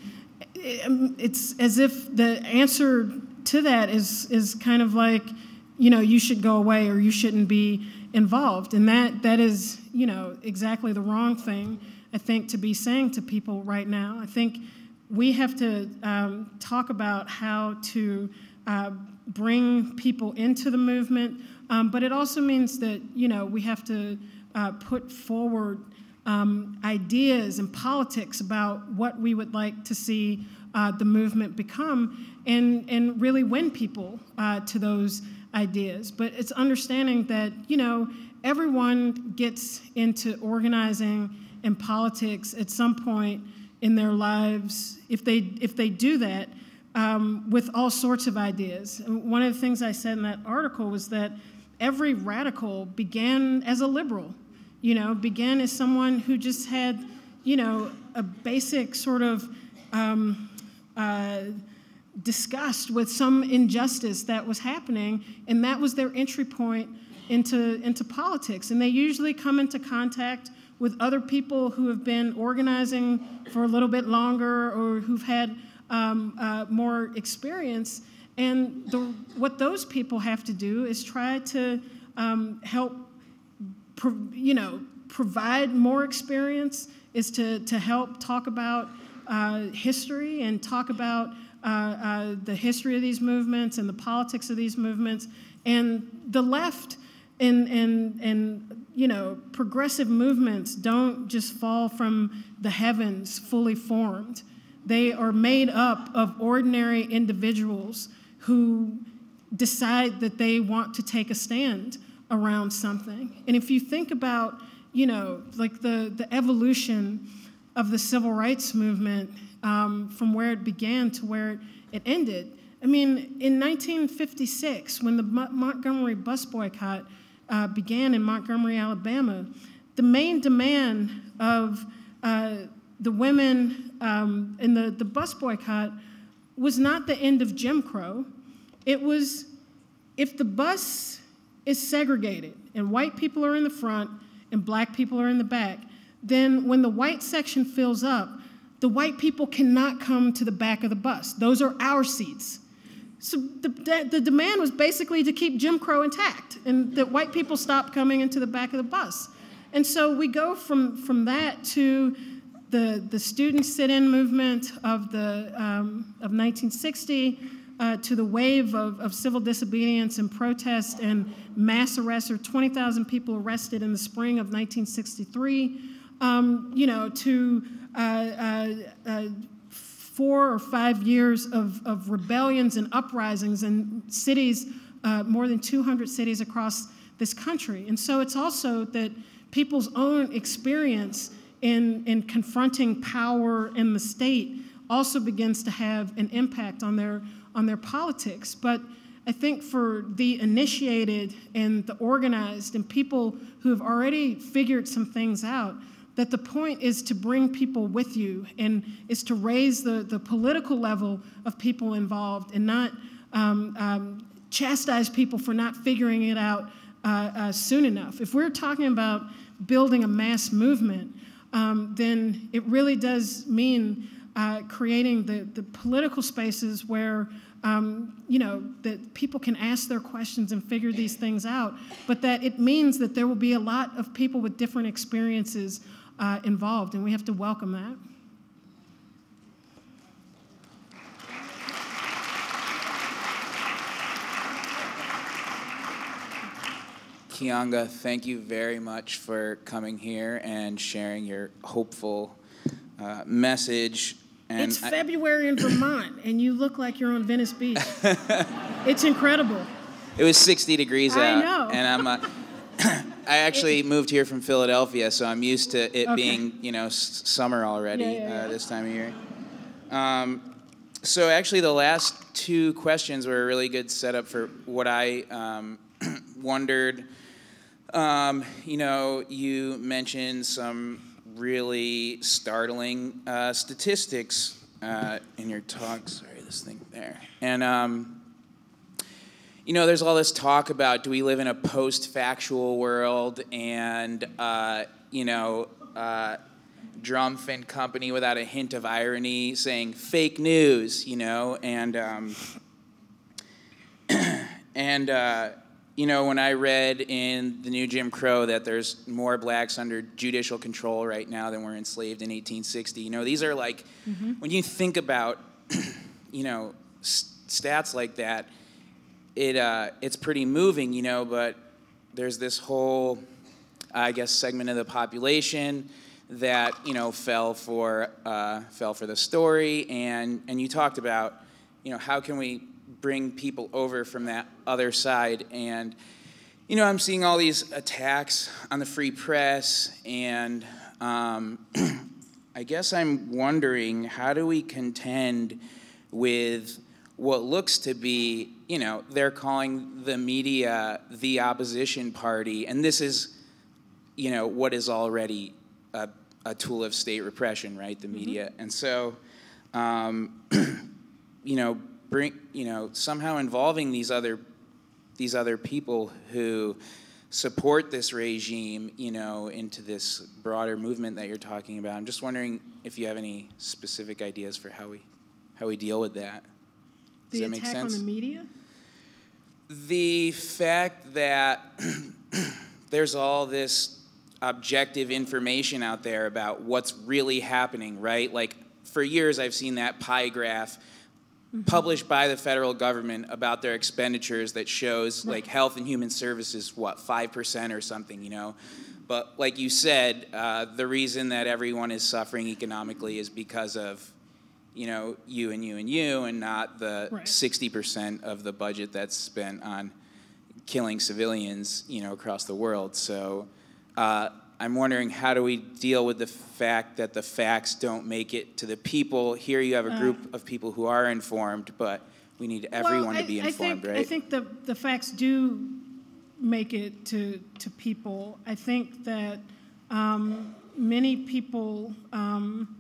It's as if the answer to that is, is kind of like, you know, you should go away or you shouldn't be involved. And that, that is, you know, exactly the wrong thing, I think, to be saying to people right now. I think we have to um, talk about how to uh, bring people into the movement, um, but it also means that, you know, we have to uh, put forward um, ideas and politics about what we would like to see uh, the movement become, and, and really win people uh, to those ideas. But it's understanding that, you know, everyone gets into organizing and politics at some point in their lives, if they, if they do that, um, with all sorts of ideas. And one of the things I said in that article was that every radical began as a liberal, you know, began as someone who just had, you know, a basic sort of um, uh, disgust with some injustice that was happening, and that was their entry point into, into politics. And they usually come into contact with other people who have been organizing for a little bit longer or who've had um, uh, more experience. And the, what those people have to do is try to um, help, pro, you know, provide more experience, is to, to help talk about uh, history and talk about uh, uh, the history of these movements and the politics of these movements. And the left and, and, and you know, progressive movements don't just fall from the heavens fully formed. They are made up of ordinary individuals who decide that they want to take a stand around something. And if you think about, you know, like the, the evolution of the civil rights movement um, from where it began to where it ended. I mean, in nineteen fifty-six, when the Mo- Montgomery bus boycott uh, began in Montgomery, Alabama, the main demand of uh, the women um, in the, the bus boycott was not the end of Jim Crow. It was, if the bus is segregated and white people are in the front and black people are in the back, then when the white section fills up, the white people cannot come to the back of the bus. Those are our seats. So the, the demand was basically to keep Jim Crow intact and that white people stop coming into the back of the bus. And so we go from, from that to the, the student sit-in movement of, the, um, of nineteen sixty, uh, to the wave of, of civil disobedience and protest and mass arrests, or twenty thousand people arrested in the spring of nineteen sixty-three, um, you know, to uh, uh, uh, four or five years of, of rebellions and uprisings in cities, uh, more than two hundred cities across this country. And so it's also that people's own experience in, in confronting power in the state also begins to have an impact on their, on their politics. But I think for the initiated and the organized and people who have already figured some things out, that the point is to bring people with you and is to raise the, the political level of people involved and not um, um, chastise people for not figuring it out uh, uh, soon enough. If we're talking about building a mass movement, um, then it really does mean uh, creating the, the political spaces where Um, you know, that people can ask their questions and figure these things out, but that it means that there will be a lot of people with different experiences uh, involved, and we have to welcome that. Keeanga, thank you very much for coming here and sharing your hopeful uh, message. And it's February in Vermont, and you look like you're on Venice Beach. It's incredible. It was sixty degrees I out. know. And I'm uh, I actually it, moved here from Philadelphia, so I'm used to it okay. being, you know, s- summer already yeah, yeah, yeah. Uh, this time of year. Um, so actually the last two questions were a really good setup for what I um, wondered. Um, you know, you mentioned some really startling uh, statistics uh, in your talk. Sorry, this thing there. And, um, you know, there's all this talk about, do we live in a post-factual world? And, uh, you know, uh, Drumpf and company, without a hint of irony, saying fake news, you know? And, um, and uh, you know, when I read in the new Jim Crow that there's more blacks under judicial control right now than were enslaved in eighteen sixty, you know, these are like, mm-hmm. when you think about, you know, st- stats like that, it uh, it's pretty moving, you know, but there's this whole, I guess, segment of the population that, you know, fell for uh, fell for the story, and and you talked about, you know, how can we bring people over from that other side. And, you know, I'm seeing all these attacks on the free press, and um, I guess I'm wondering, how do we contend with what looks to be, you know, they're calling the media the opposition party, and this is, you know, what is already a, a tool of state repression, right, the media. Mm-hmm. And so, um, you know, bring, you know, somehow involving these other, these other people who support this regime, you know, into this broader movement that you're talking about. I'm just wondering if you have any specific ideas for how we, how we deal with that. Does the that make attack sense? on the media? The fact that there's all this objective information out there about what's really happening, right? Like, for years I've seen that pie graph mm-hmm. published by the federal government about their expenditures that shows, right. like, health and human services, what, five percent or something, you know? But like you said, uh, the reason that everyone is suffering economically is because of, you know, you and you and you, and not the right. sixty percent of the budget that's spent on killing civilians, you know, across the world. So uh, I'm wondering, how do we deal with the fact that the facts don't make it to the people? Here you have a group uh, of people who are informed, but we need everyone well, I, to be informed, I think, right? I think the, the facts do make it to, to people. I think that um, many people, um,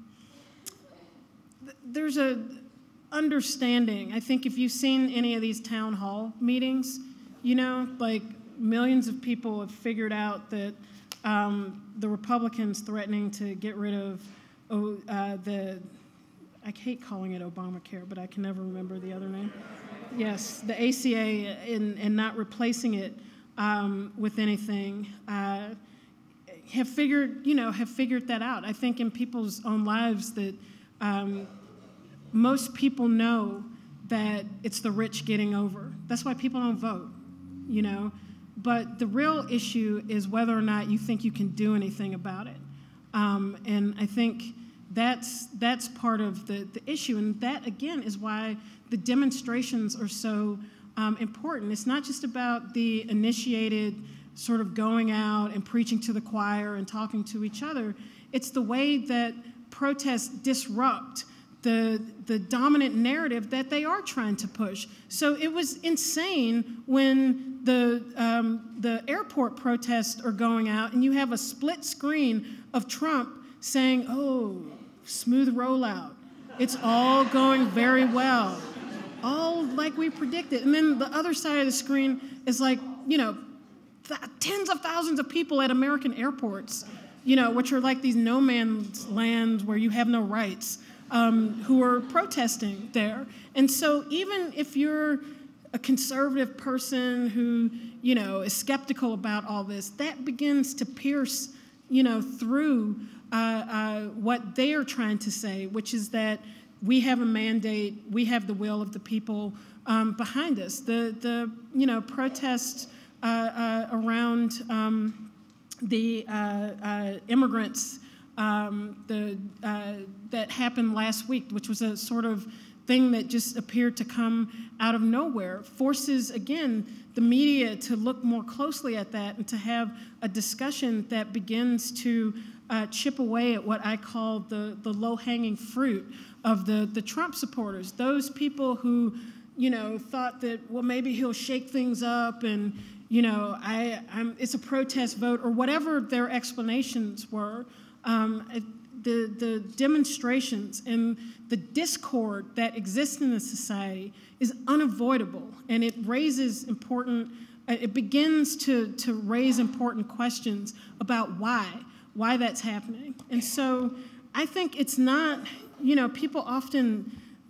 th there's a understanding. I think if you've seen any of these town hall meetings, you know, like millions of people have figured out that um, the Republicans threatening to get rid of oh, uh, the, I hate calling it Obamacare, but I can never remember the other name. Yes, the A C A, and, and not replacing it um, with anything, uh, have figured, you know, have figured that out. I think in people's own lives that um, most people know that it's the rich getting over. That's why people don't vote, you know. But the real issue is whether or not you think you can do anything about it. Um, and I think that's, that's part of the, the issue. And that, again, is why the demonstrations are so um, important. It's not just about the initiated sort of going out and preaching to the choir and talking to each other. It's the way that protests disrupt the, the dominant narrative that they are trying to push. So it was insane when the, um, the airport protests are going out and you have a split screen of Trump saying, oh, smooth rollout. It's all going very well. All like we predicted. And then the other side of the screen is like, you know, th tens of thousands of people at American airports, you know, which are like these no man's lands where you have no rights, um, who are protesting there. And so even if you're a conservative person who, you know, is skeptical about all this, that begins to pierce, you know, through uh, uh, what they are trying to say, which is that we have a mandate, we have the will of the people um, behind us. The, the, you know, protests uh, uh, around um, the uh, uh, immigrants um, the, uh, that happened last week, which was a sort of thing that just appeared to come out of nowhere, forces, again, the media to look more closely at that and to have a discussion that begins to uh, chip away at what I call the, the low-hanging fruit of the, the Trump supporters, those people who, you know, thought that, well, maybe he'll shake things up and, you know, I, I'm, it's a protest vote, or whatever their explanations were. Um, it, the, the demonstrations and the discord that exists in the society is unavoidable, and it raises important, it begins to, to raise important questions about why, why that's happening. And so I think it's not, you know, people often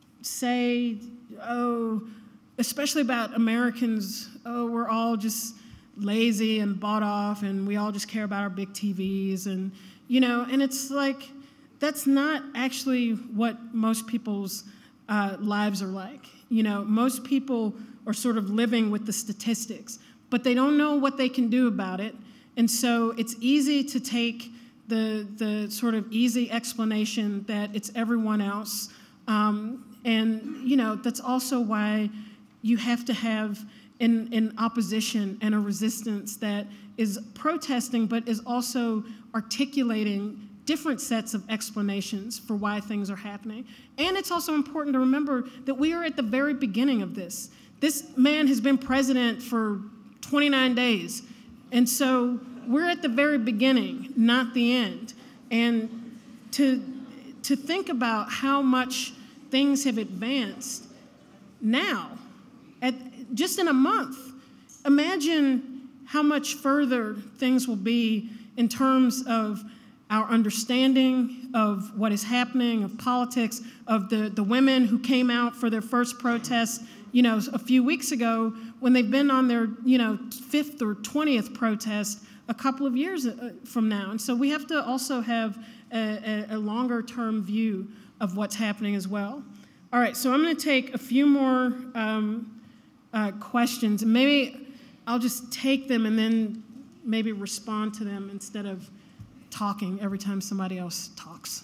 say, oh, especially about Americans, oh, we're all just lazy and bought off and we all just care about our big T Vs, and, you know, and it's like, that's not actually what most people's uh, lives are like. You know, most people are sort of living with the statistics, but they don't know what they can do about it. And so it's easy to take the, the sort of easy explanation that it's everyone else. Um, and, you know, that's also why you have to have an, an opposition and a resistance that is protesting, but is also articulating different sets of explanations for why things are happening. And it's also important to remember that we are at the very beginning of this. This man has been president for twenty-nine days. And so we're at the very beginning, not the end. And to, to think about how much things have advanced now, at, just in a month. Imagine how much further things will be in terms of our understanding of what is happening, of politics, of the, the women who came out for their first protest, you know, a few weeks ago, when they've been on their, you know, fifth or twentieth protest a couple of years from now. And so we have to also have a, a, a longer term view of what's happening as well. All right, so I'm gonna take a few more um, uh, questions. Maybe I'll just take them and then maybe respond to them instead of talking every time somebody else talks.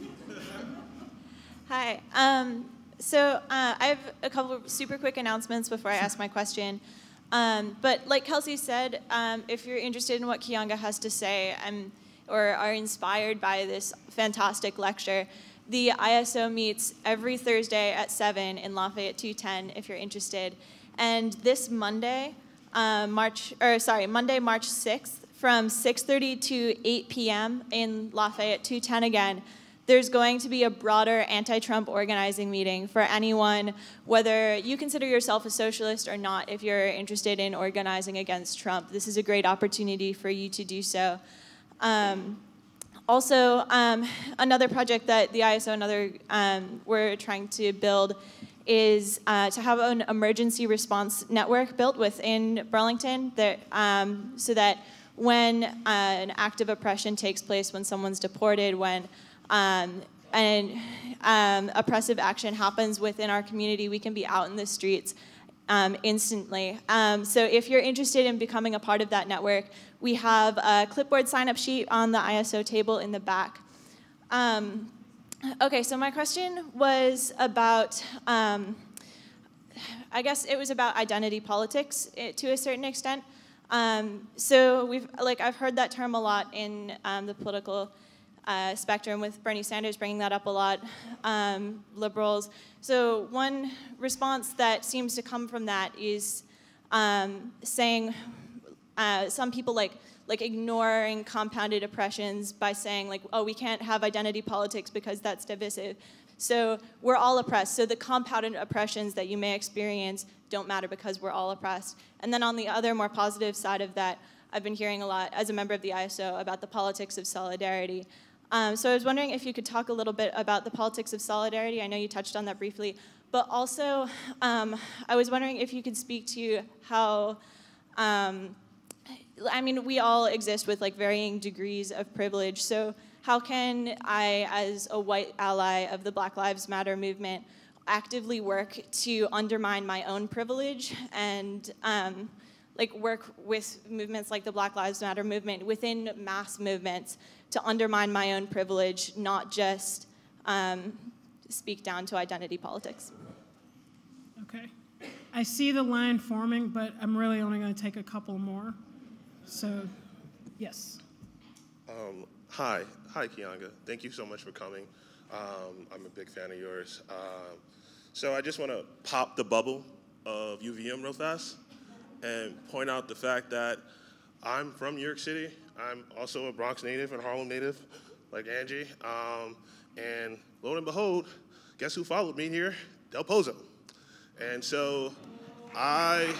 Hi. Um, so uh, I have a couple of super quick announcements before I ask my question. Um, but like Kelsey said, um, if you're interested in what Keeanga has to say um, or are inspired by this fantastic lecture, the I S O meets every Thursday at seven in Lafayette two ten if you're interested. And this Monday, uh, March, or sorry, Monday, March sixth, from six thirty to eight p m in Lafayette two ten again, there's going to be a broader anti-Trump organizing meeting for anyone, whether you consider yourself a socialist or not. If you're interested in organizing against Trump, this is a great opportunity for you to do so. Um, also, um, another project that the I S O and other um, we're trying to build is uh, to have an emergency response network built within Burlington that, um, so that when uh, an act of oppression takes place, when someone's deported, when um, an um, oppressive action happens within our community, we can be out in the streets um, instantly. Um, so if you're interested in becoming a part of that network, we have a clipboard sign-up sheet on the I S O table in the back. Um, okay, so my question was about, um, I guess it was about identity politics to a certain extent. Um, so we've, like, I've heard that term a lot in um, the political uh, spectrum, with Bernie Sanders bringing that up a lot, um, liberals. So one response that seems to come from that is um, saying uh, some people like like ignoring compounded oppressions by saying like, oh, we can't have identity politics because that's divisive. So we're all oppressed. So the compounded oppressions that you may experience don't matter because we're all oppressed. And then on the other, more positive side of that, I've been hearing a lot as a member of the I S O about the politics of solidarity. Um, so I was wondering if you could talk a little bit about the politics of solidarity. I know you touched on that briefly, but also um, I was wondering if you could speak to how, um, I mean, we all exist with like varying degrees of privilege. So how can I, as a white ally of the Black Lives Matter movement, actively work to undermine my own privilege and um, like work with movements like the Black Lives Matter movement within mass movements to undermine my own privilege, not just um, speak down to identity politics? Okay. I see the line forming, but I'm really only going to take a couple more. So, yes. Um, hi. Hi, Keeanga. Thank you so much for coming. Um, I'm a big fan of yours. Uh, so I just want to pop the bubble of U V M real fast and point out the fact that I'm from New York City. I'm also a Bronx native and Harlem native, like Angie. Um, and lo and behold, guess who followed me here? Del Pozo. And so I,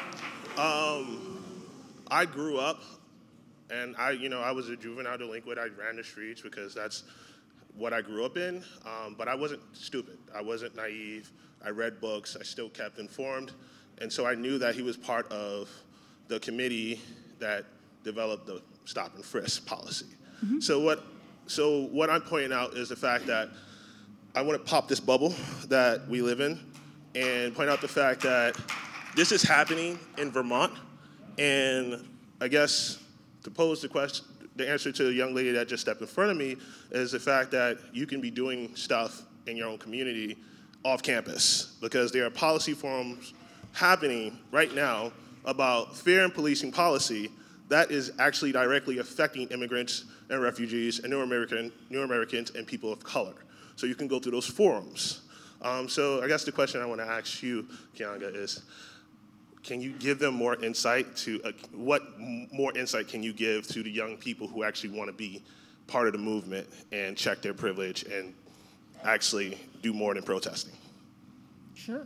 um, I grew up, and I, you know, I was a juvenile delinquent. I ran the streets because that's what I grew up in. Um, but I wasn't stupid. I wasn't naive. I read books. I still kept informed. And so I knew that he was part of the committee that developed the stop and frisk policy. Mm-hmm. So what, so what I'm pointing out is the fact that I want to pop this bubble that we live in and point out the fact that this is happening in Vermont. And I guess to pose the question, the answer to the young lady that just stepped in front of me is the fact that you can be doing stuff in your own community off campus, because there are policy forums happening right now about fear and policing policy that is actually directly affecting immigrants and refugees and new, American, new Americans and people of color. So you can go through those forums. Um, so I guess the question I want to ask you, Keeanga, is can you give them more insight to, uh, what more insight can you give to the young people who actually want to be part of the movement and check their privilege and actually do more than protesting? Sure.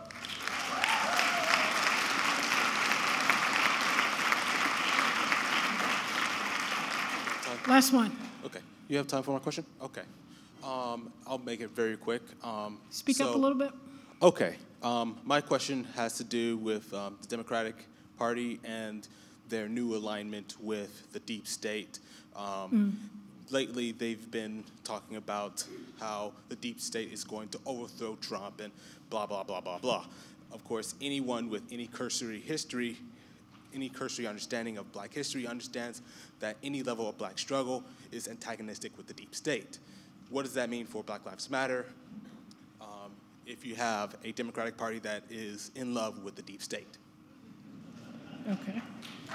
Last one. Okay. You have time for my question? Okay. Um, I'll make it very quick. Um, Speak so, up a little bit. Okay. Um, my question has to do with um, the Democratic Party and their new alignment with the deep state. Um, mm. Lately, they've been talking about how the deep state is going to overthrow Trump and blah, blah, blah, blah, blah. Of course, anyone with any cursory history, any cursory understanding of black history understands that any level of black struggle is antagonistic with the deep state. What does that mean for Black Lives Matter um, if you have a Democratic Party that is in love with the deep state? Okay.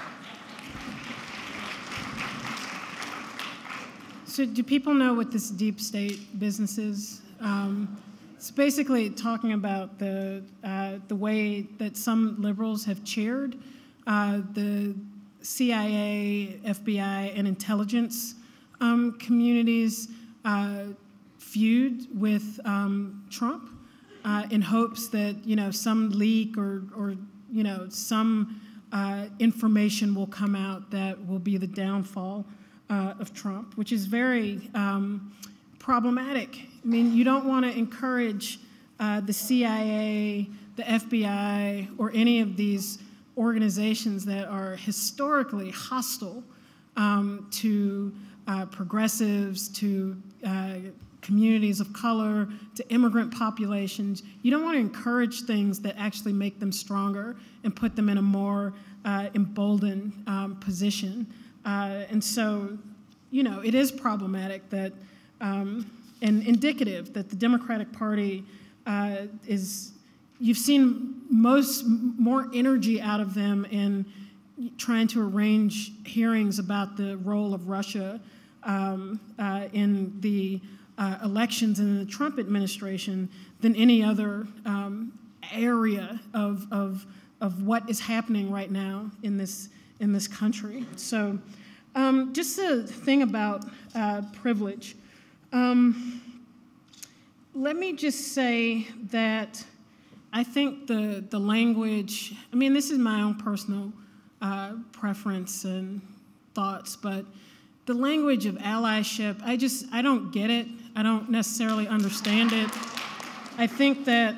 So do people know what this deep state business is? Um, it's basically talking about the, uh, the way that some liberals have cheered uh, the C I A, F B I, and intelligence um, communities uh, feud with um, Trump uh, in hopes that, you know, some leak or, or you know, some uh, information will come out that will be the downfall uh, of Trump, which is very um, problematic. I mean, you don't want to encourage uh, the C I A, the F B I, or any of these organizations that are historically hostile um, to uh, progressives, to uh, communities of color, to immigrant populations. You don't want to encourage things that actually make them stronger and put them in a more uh, emboldened um, position. Uh, and so, you know, it is problematic that, um, and indicative that the Democratic Party uh, is, you've seen most, more energy out of them in trying to arrange hearings about the role of Russia um, uh, in the uh, elections in the Trump administration than any other um, area of, of, of what is happening right now in this, in this country. So um, just a thing about uh, privilege. Um, let me just say that I think the, the language, I mean, this is my own personal uh, preference and thoughts, but the language of allyship, I just, I don't get it. I don't necessarily understand it. I think that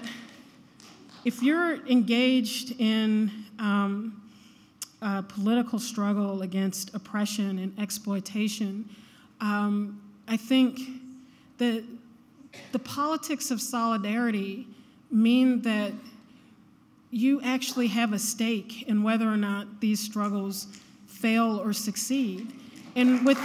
if you're engaged in um, a political struggle against oppression and exploitation, um, I think that the politics of solidarity mean that you actually have a stake in whether or not these struggles fail or succeed. And with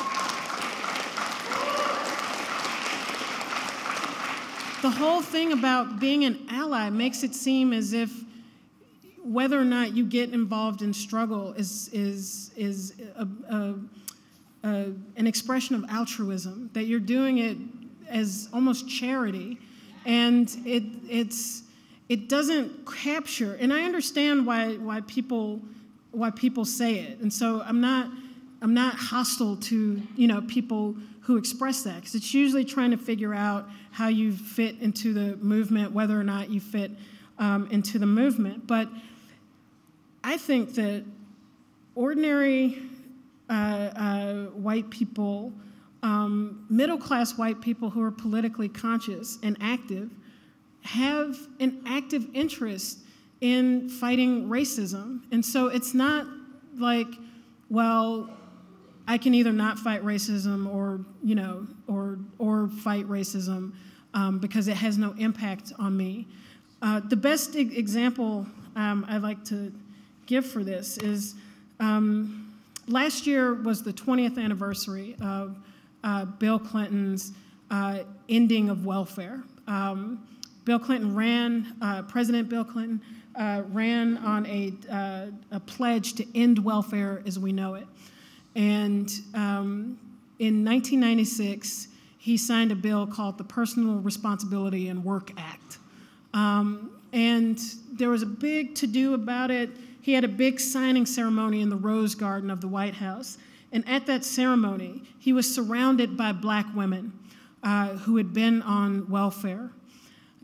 the whole thing about being an ally makes it seem as if whether or not you get involved in struggle is, is, is a, a, a, an expression of altruism, that you're doing it as almost charity. And it, it's, it doesn't capture, and I understand why, why, people, why people say it. And so I'm not, I'm not hostile to, you know, people who express that, because it's usually trying to figure out how you fit into the movement, whether or not you fit um, into the movement. But I think that ordinary uh, uh, white people, um, middle-class white people who are politically conscious and active, have an active interest in fighting racism. And so it's not like, well, I can either not fight racism or, you know, or, or fight racism um, because it has no impact on me. Uh, the best e- example um, I'd like to give for this is um, last year was the twentieth anniversary of uh, Bill Clinton's uh, ending of welfare. Um, Bill Clinton ran, uh, President Bill Clinton uh, ran on a, uh, a pledge to end welfare as we know it. And um, in nineteen ninety-six, he signed a bill called the Personal Responsibility and Work Act. Um, and there was a big to-do about it. He had a big signing ceremony in the Rose Garden of the White House. And at that ceremony, he was surrounded by black women uh, who had been on welfare.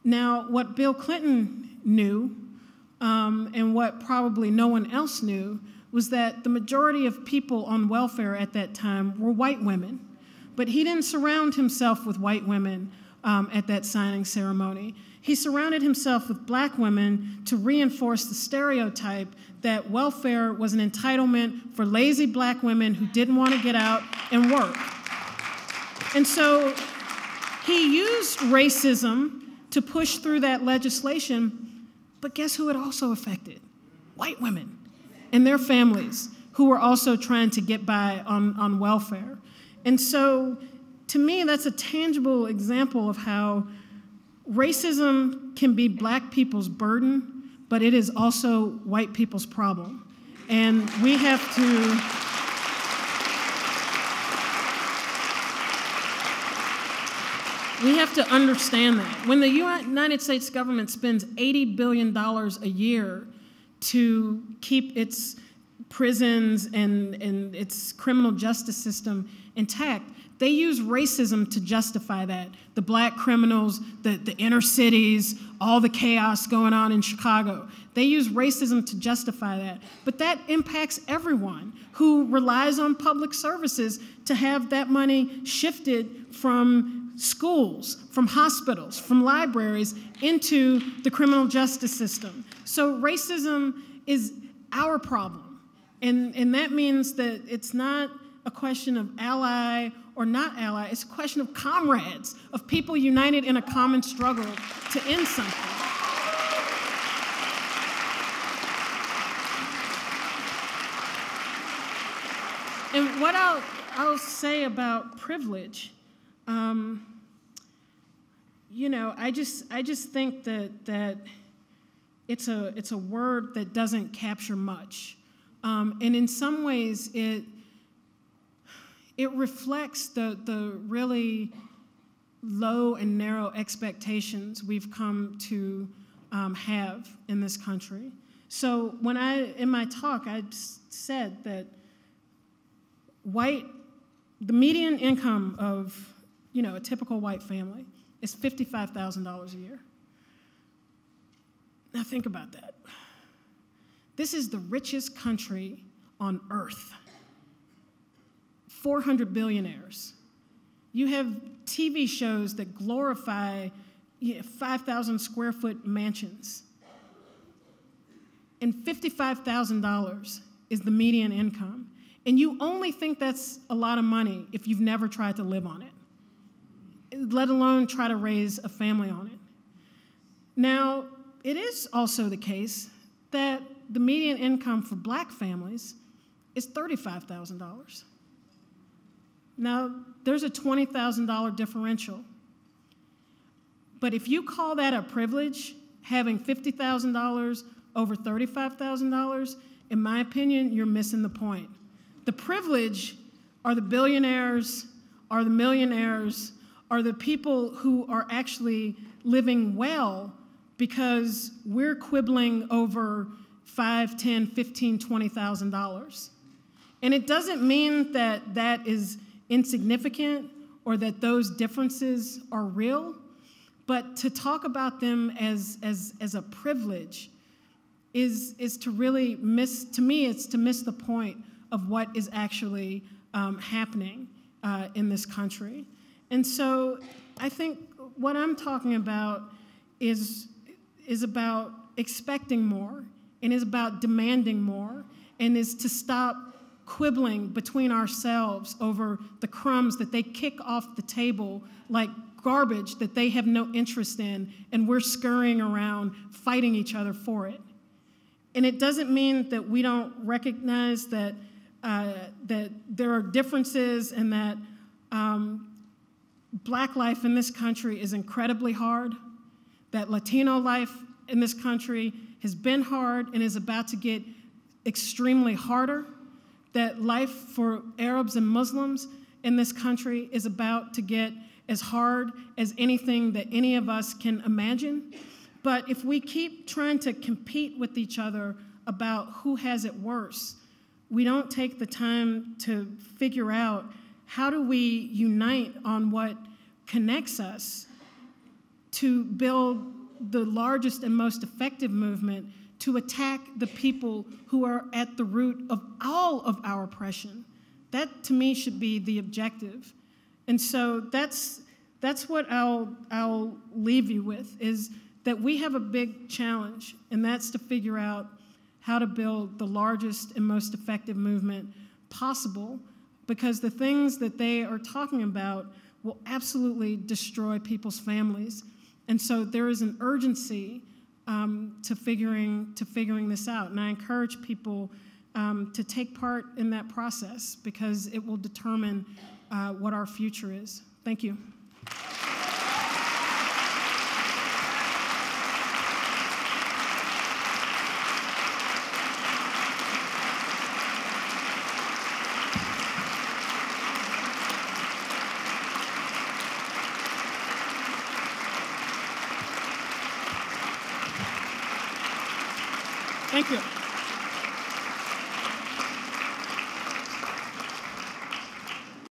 Now, what Bill Clinton knew, um, and what probably no one else knew, was that the majority of people on welfare at that time were white women. But he didn't surround himself with white women um, at that signing ceremony. He surrounded himself with black women to reinforce the stereotype that welfare was an entitlement for lazy black women who didn't want to get out and work. And so he used racism to push through that legislation, but guess who it also affected? White women and their families who were also trying to get by on, on welfare. And so to me, that's a tangible example of how racism can be black people's burden, but it is also white people's problem. And we have to We have to understand that. When the United States government spends eighty billion dollars a year to keep its prisons and, and its criminal justice system intact, they use racism to justify that. The black criminals, the, the inner cities, all the chaos going on in Chicago. They use racism to justify that. But that impacts everyone who relies on public services to have that money shifted from schools, from hospitals, from libraries into the criminal justice system. So racism is our problem. And, and that means that it's not a question of ally or not ally, it's a question of comrades, of people united in a common struggle to end something. And what I'll, I'll say about privilege, um, you know, I just, I just think that, that it's, a, it's a word that doesn't capture much. Um, and in some ways, it, it reflects the, the really low and narrow expectations we've come to um, have in this country. So when I, in my talk, I said that white, the median income of, you know, a typical white family is fifty-five thousand dollars a year. Now think about that. This is the richest country on earth. four hundred billionaires. You have T V shows that glorify you know, five thousand square foot mansions. And fifty-five thousand dollars is the median income. And you only think that's a lot of money if you've never tried to live on it, let alone try to raise a family on it. Now, it is also the case that the median income for black families is thirty-five thousand dollars. Now, there's a twenty thousand dollar differential. But if you call that a privilege, having fifty thousand dollars over thirty-five thousand dollars, in my opinion, you're missing the point. The privilege are the billionaires, are the millionaires, are the people who are actually living well because we're quibbling over five, ten, fifteen, twenty thousand dollars. And it doesn't mean that that is insignificant or that those differences are real, but to talk about them as, as, as a privilege is, is to really miss, to me, it's to miss the point of what is actually um, happening uh, in this country. And so I think what I'm talking about is, is about expecting more and is about demanding more and is to stop quibbling between ourselves over the crumbs that they kick off the table like garbage that they have no interest in, and we're scurrying around fighting each other for it. And it doesn't mean that we don't recognize that, uh, that there are differences and that um, black life in this country is incredibly hard, that Latino life in this country has been hard and is about to get extremely harder, that life for Arabs and Muslims in this country is about to get as hard as anything that any of us can imagine. But if we keep trying to compete with each other about who has it worse, we don't take the time to figure out how do we unite on what connects us to build the largest and most effective movement to attack the people who are at the root of all of our oppression. That, to me, should be the objective. And so that's, that's what I'll, I'll leave you with, is that we have a big challenge, and that's to figure out how to build the largest and most effective movement possible, because the things that they are talking about will absolutely destroy people's families. And so there is an urgency um, to figuring to figuring this out. And I encourage people um, to take part in that process, because it will determine uh, what our future is. Thank you. Thank you.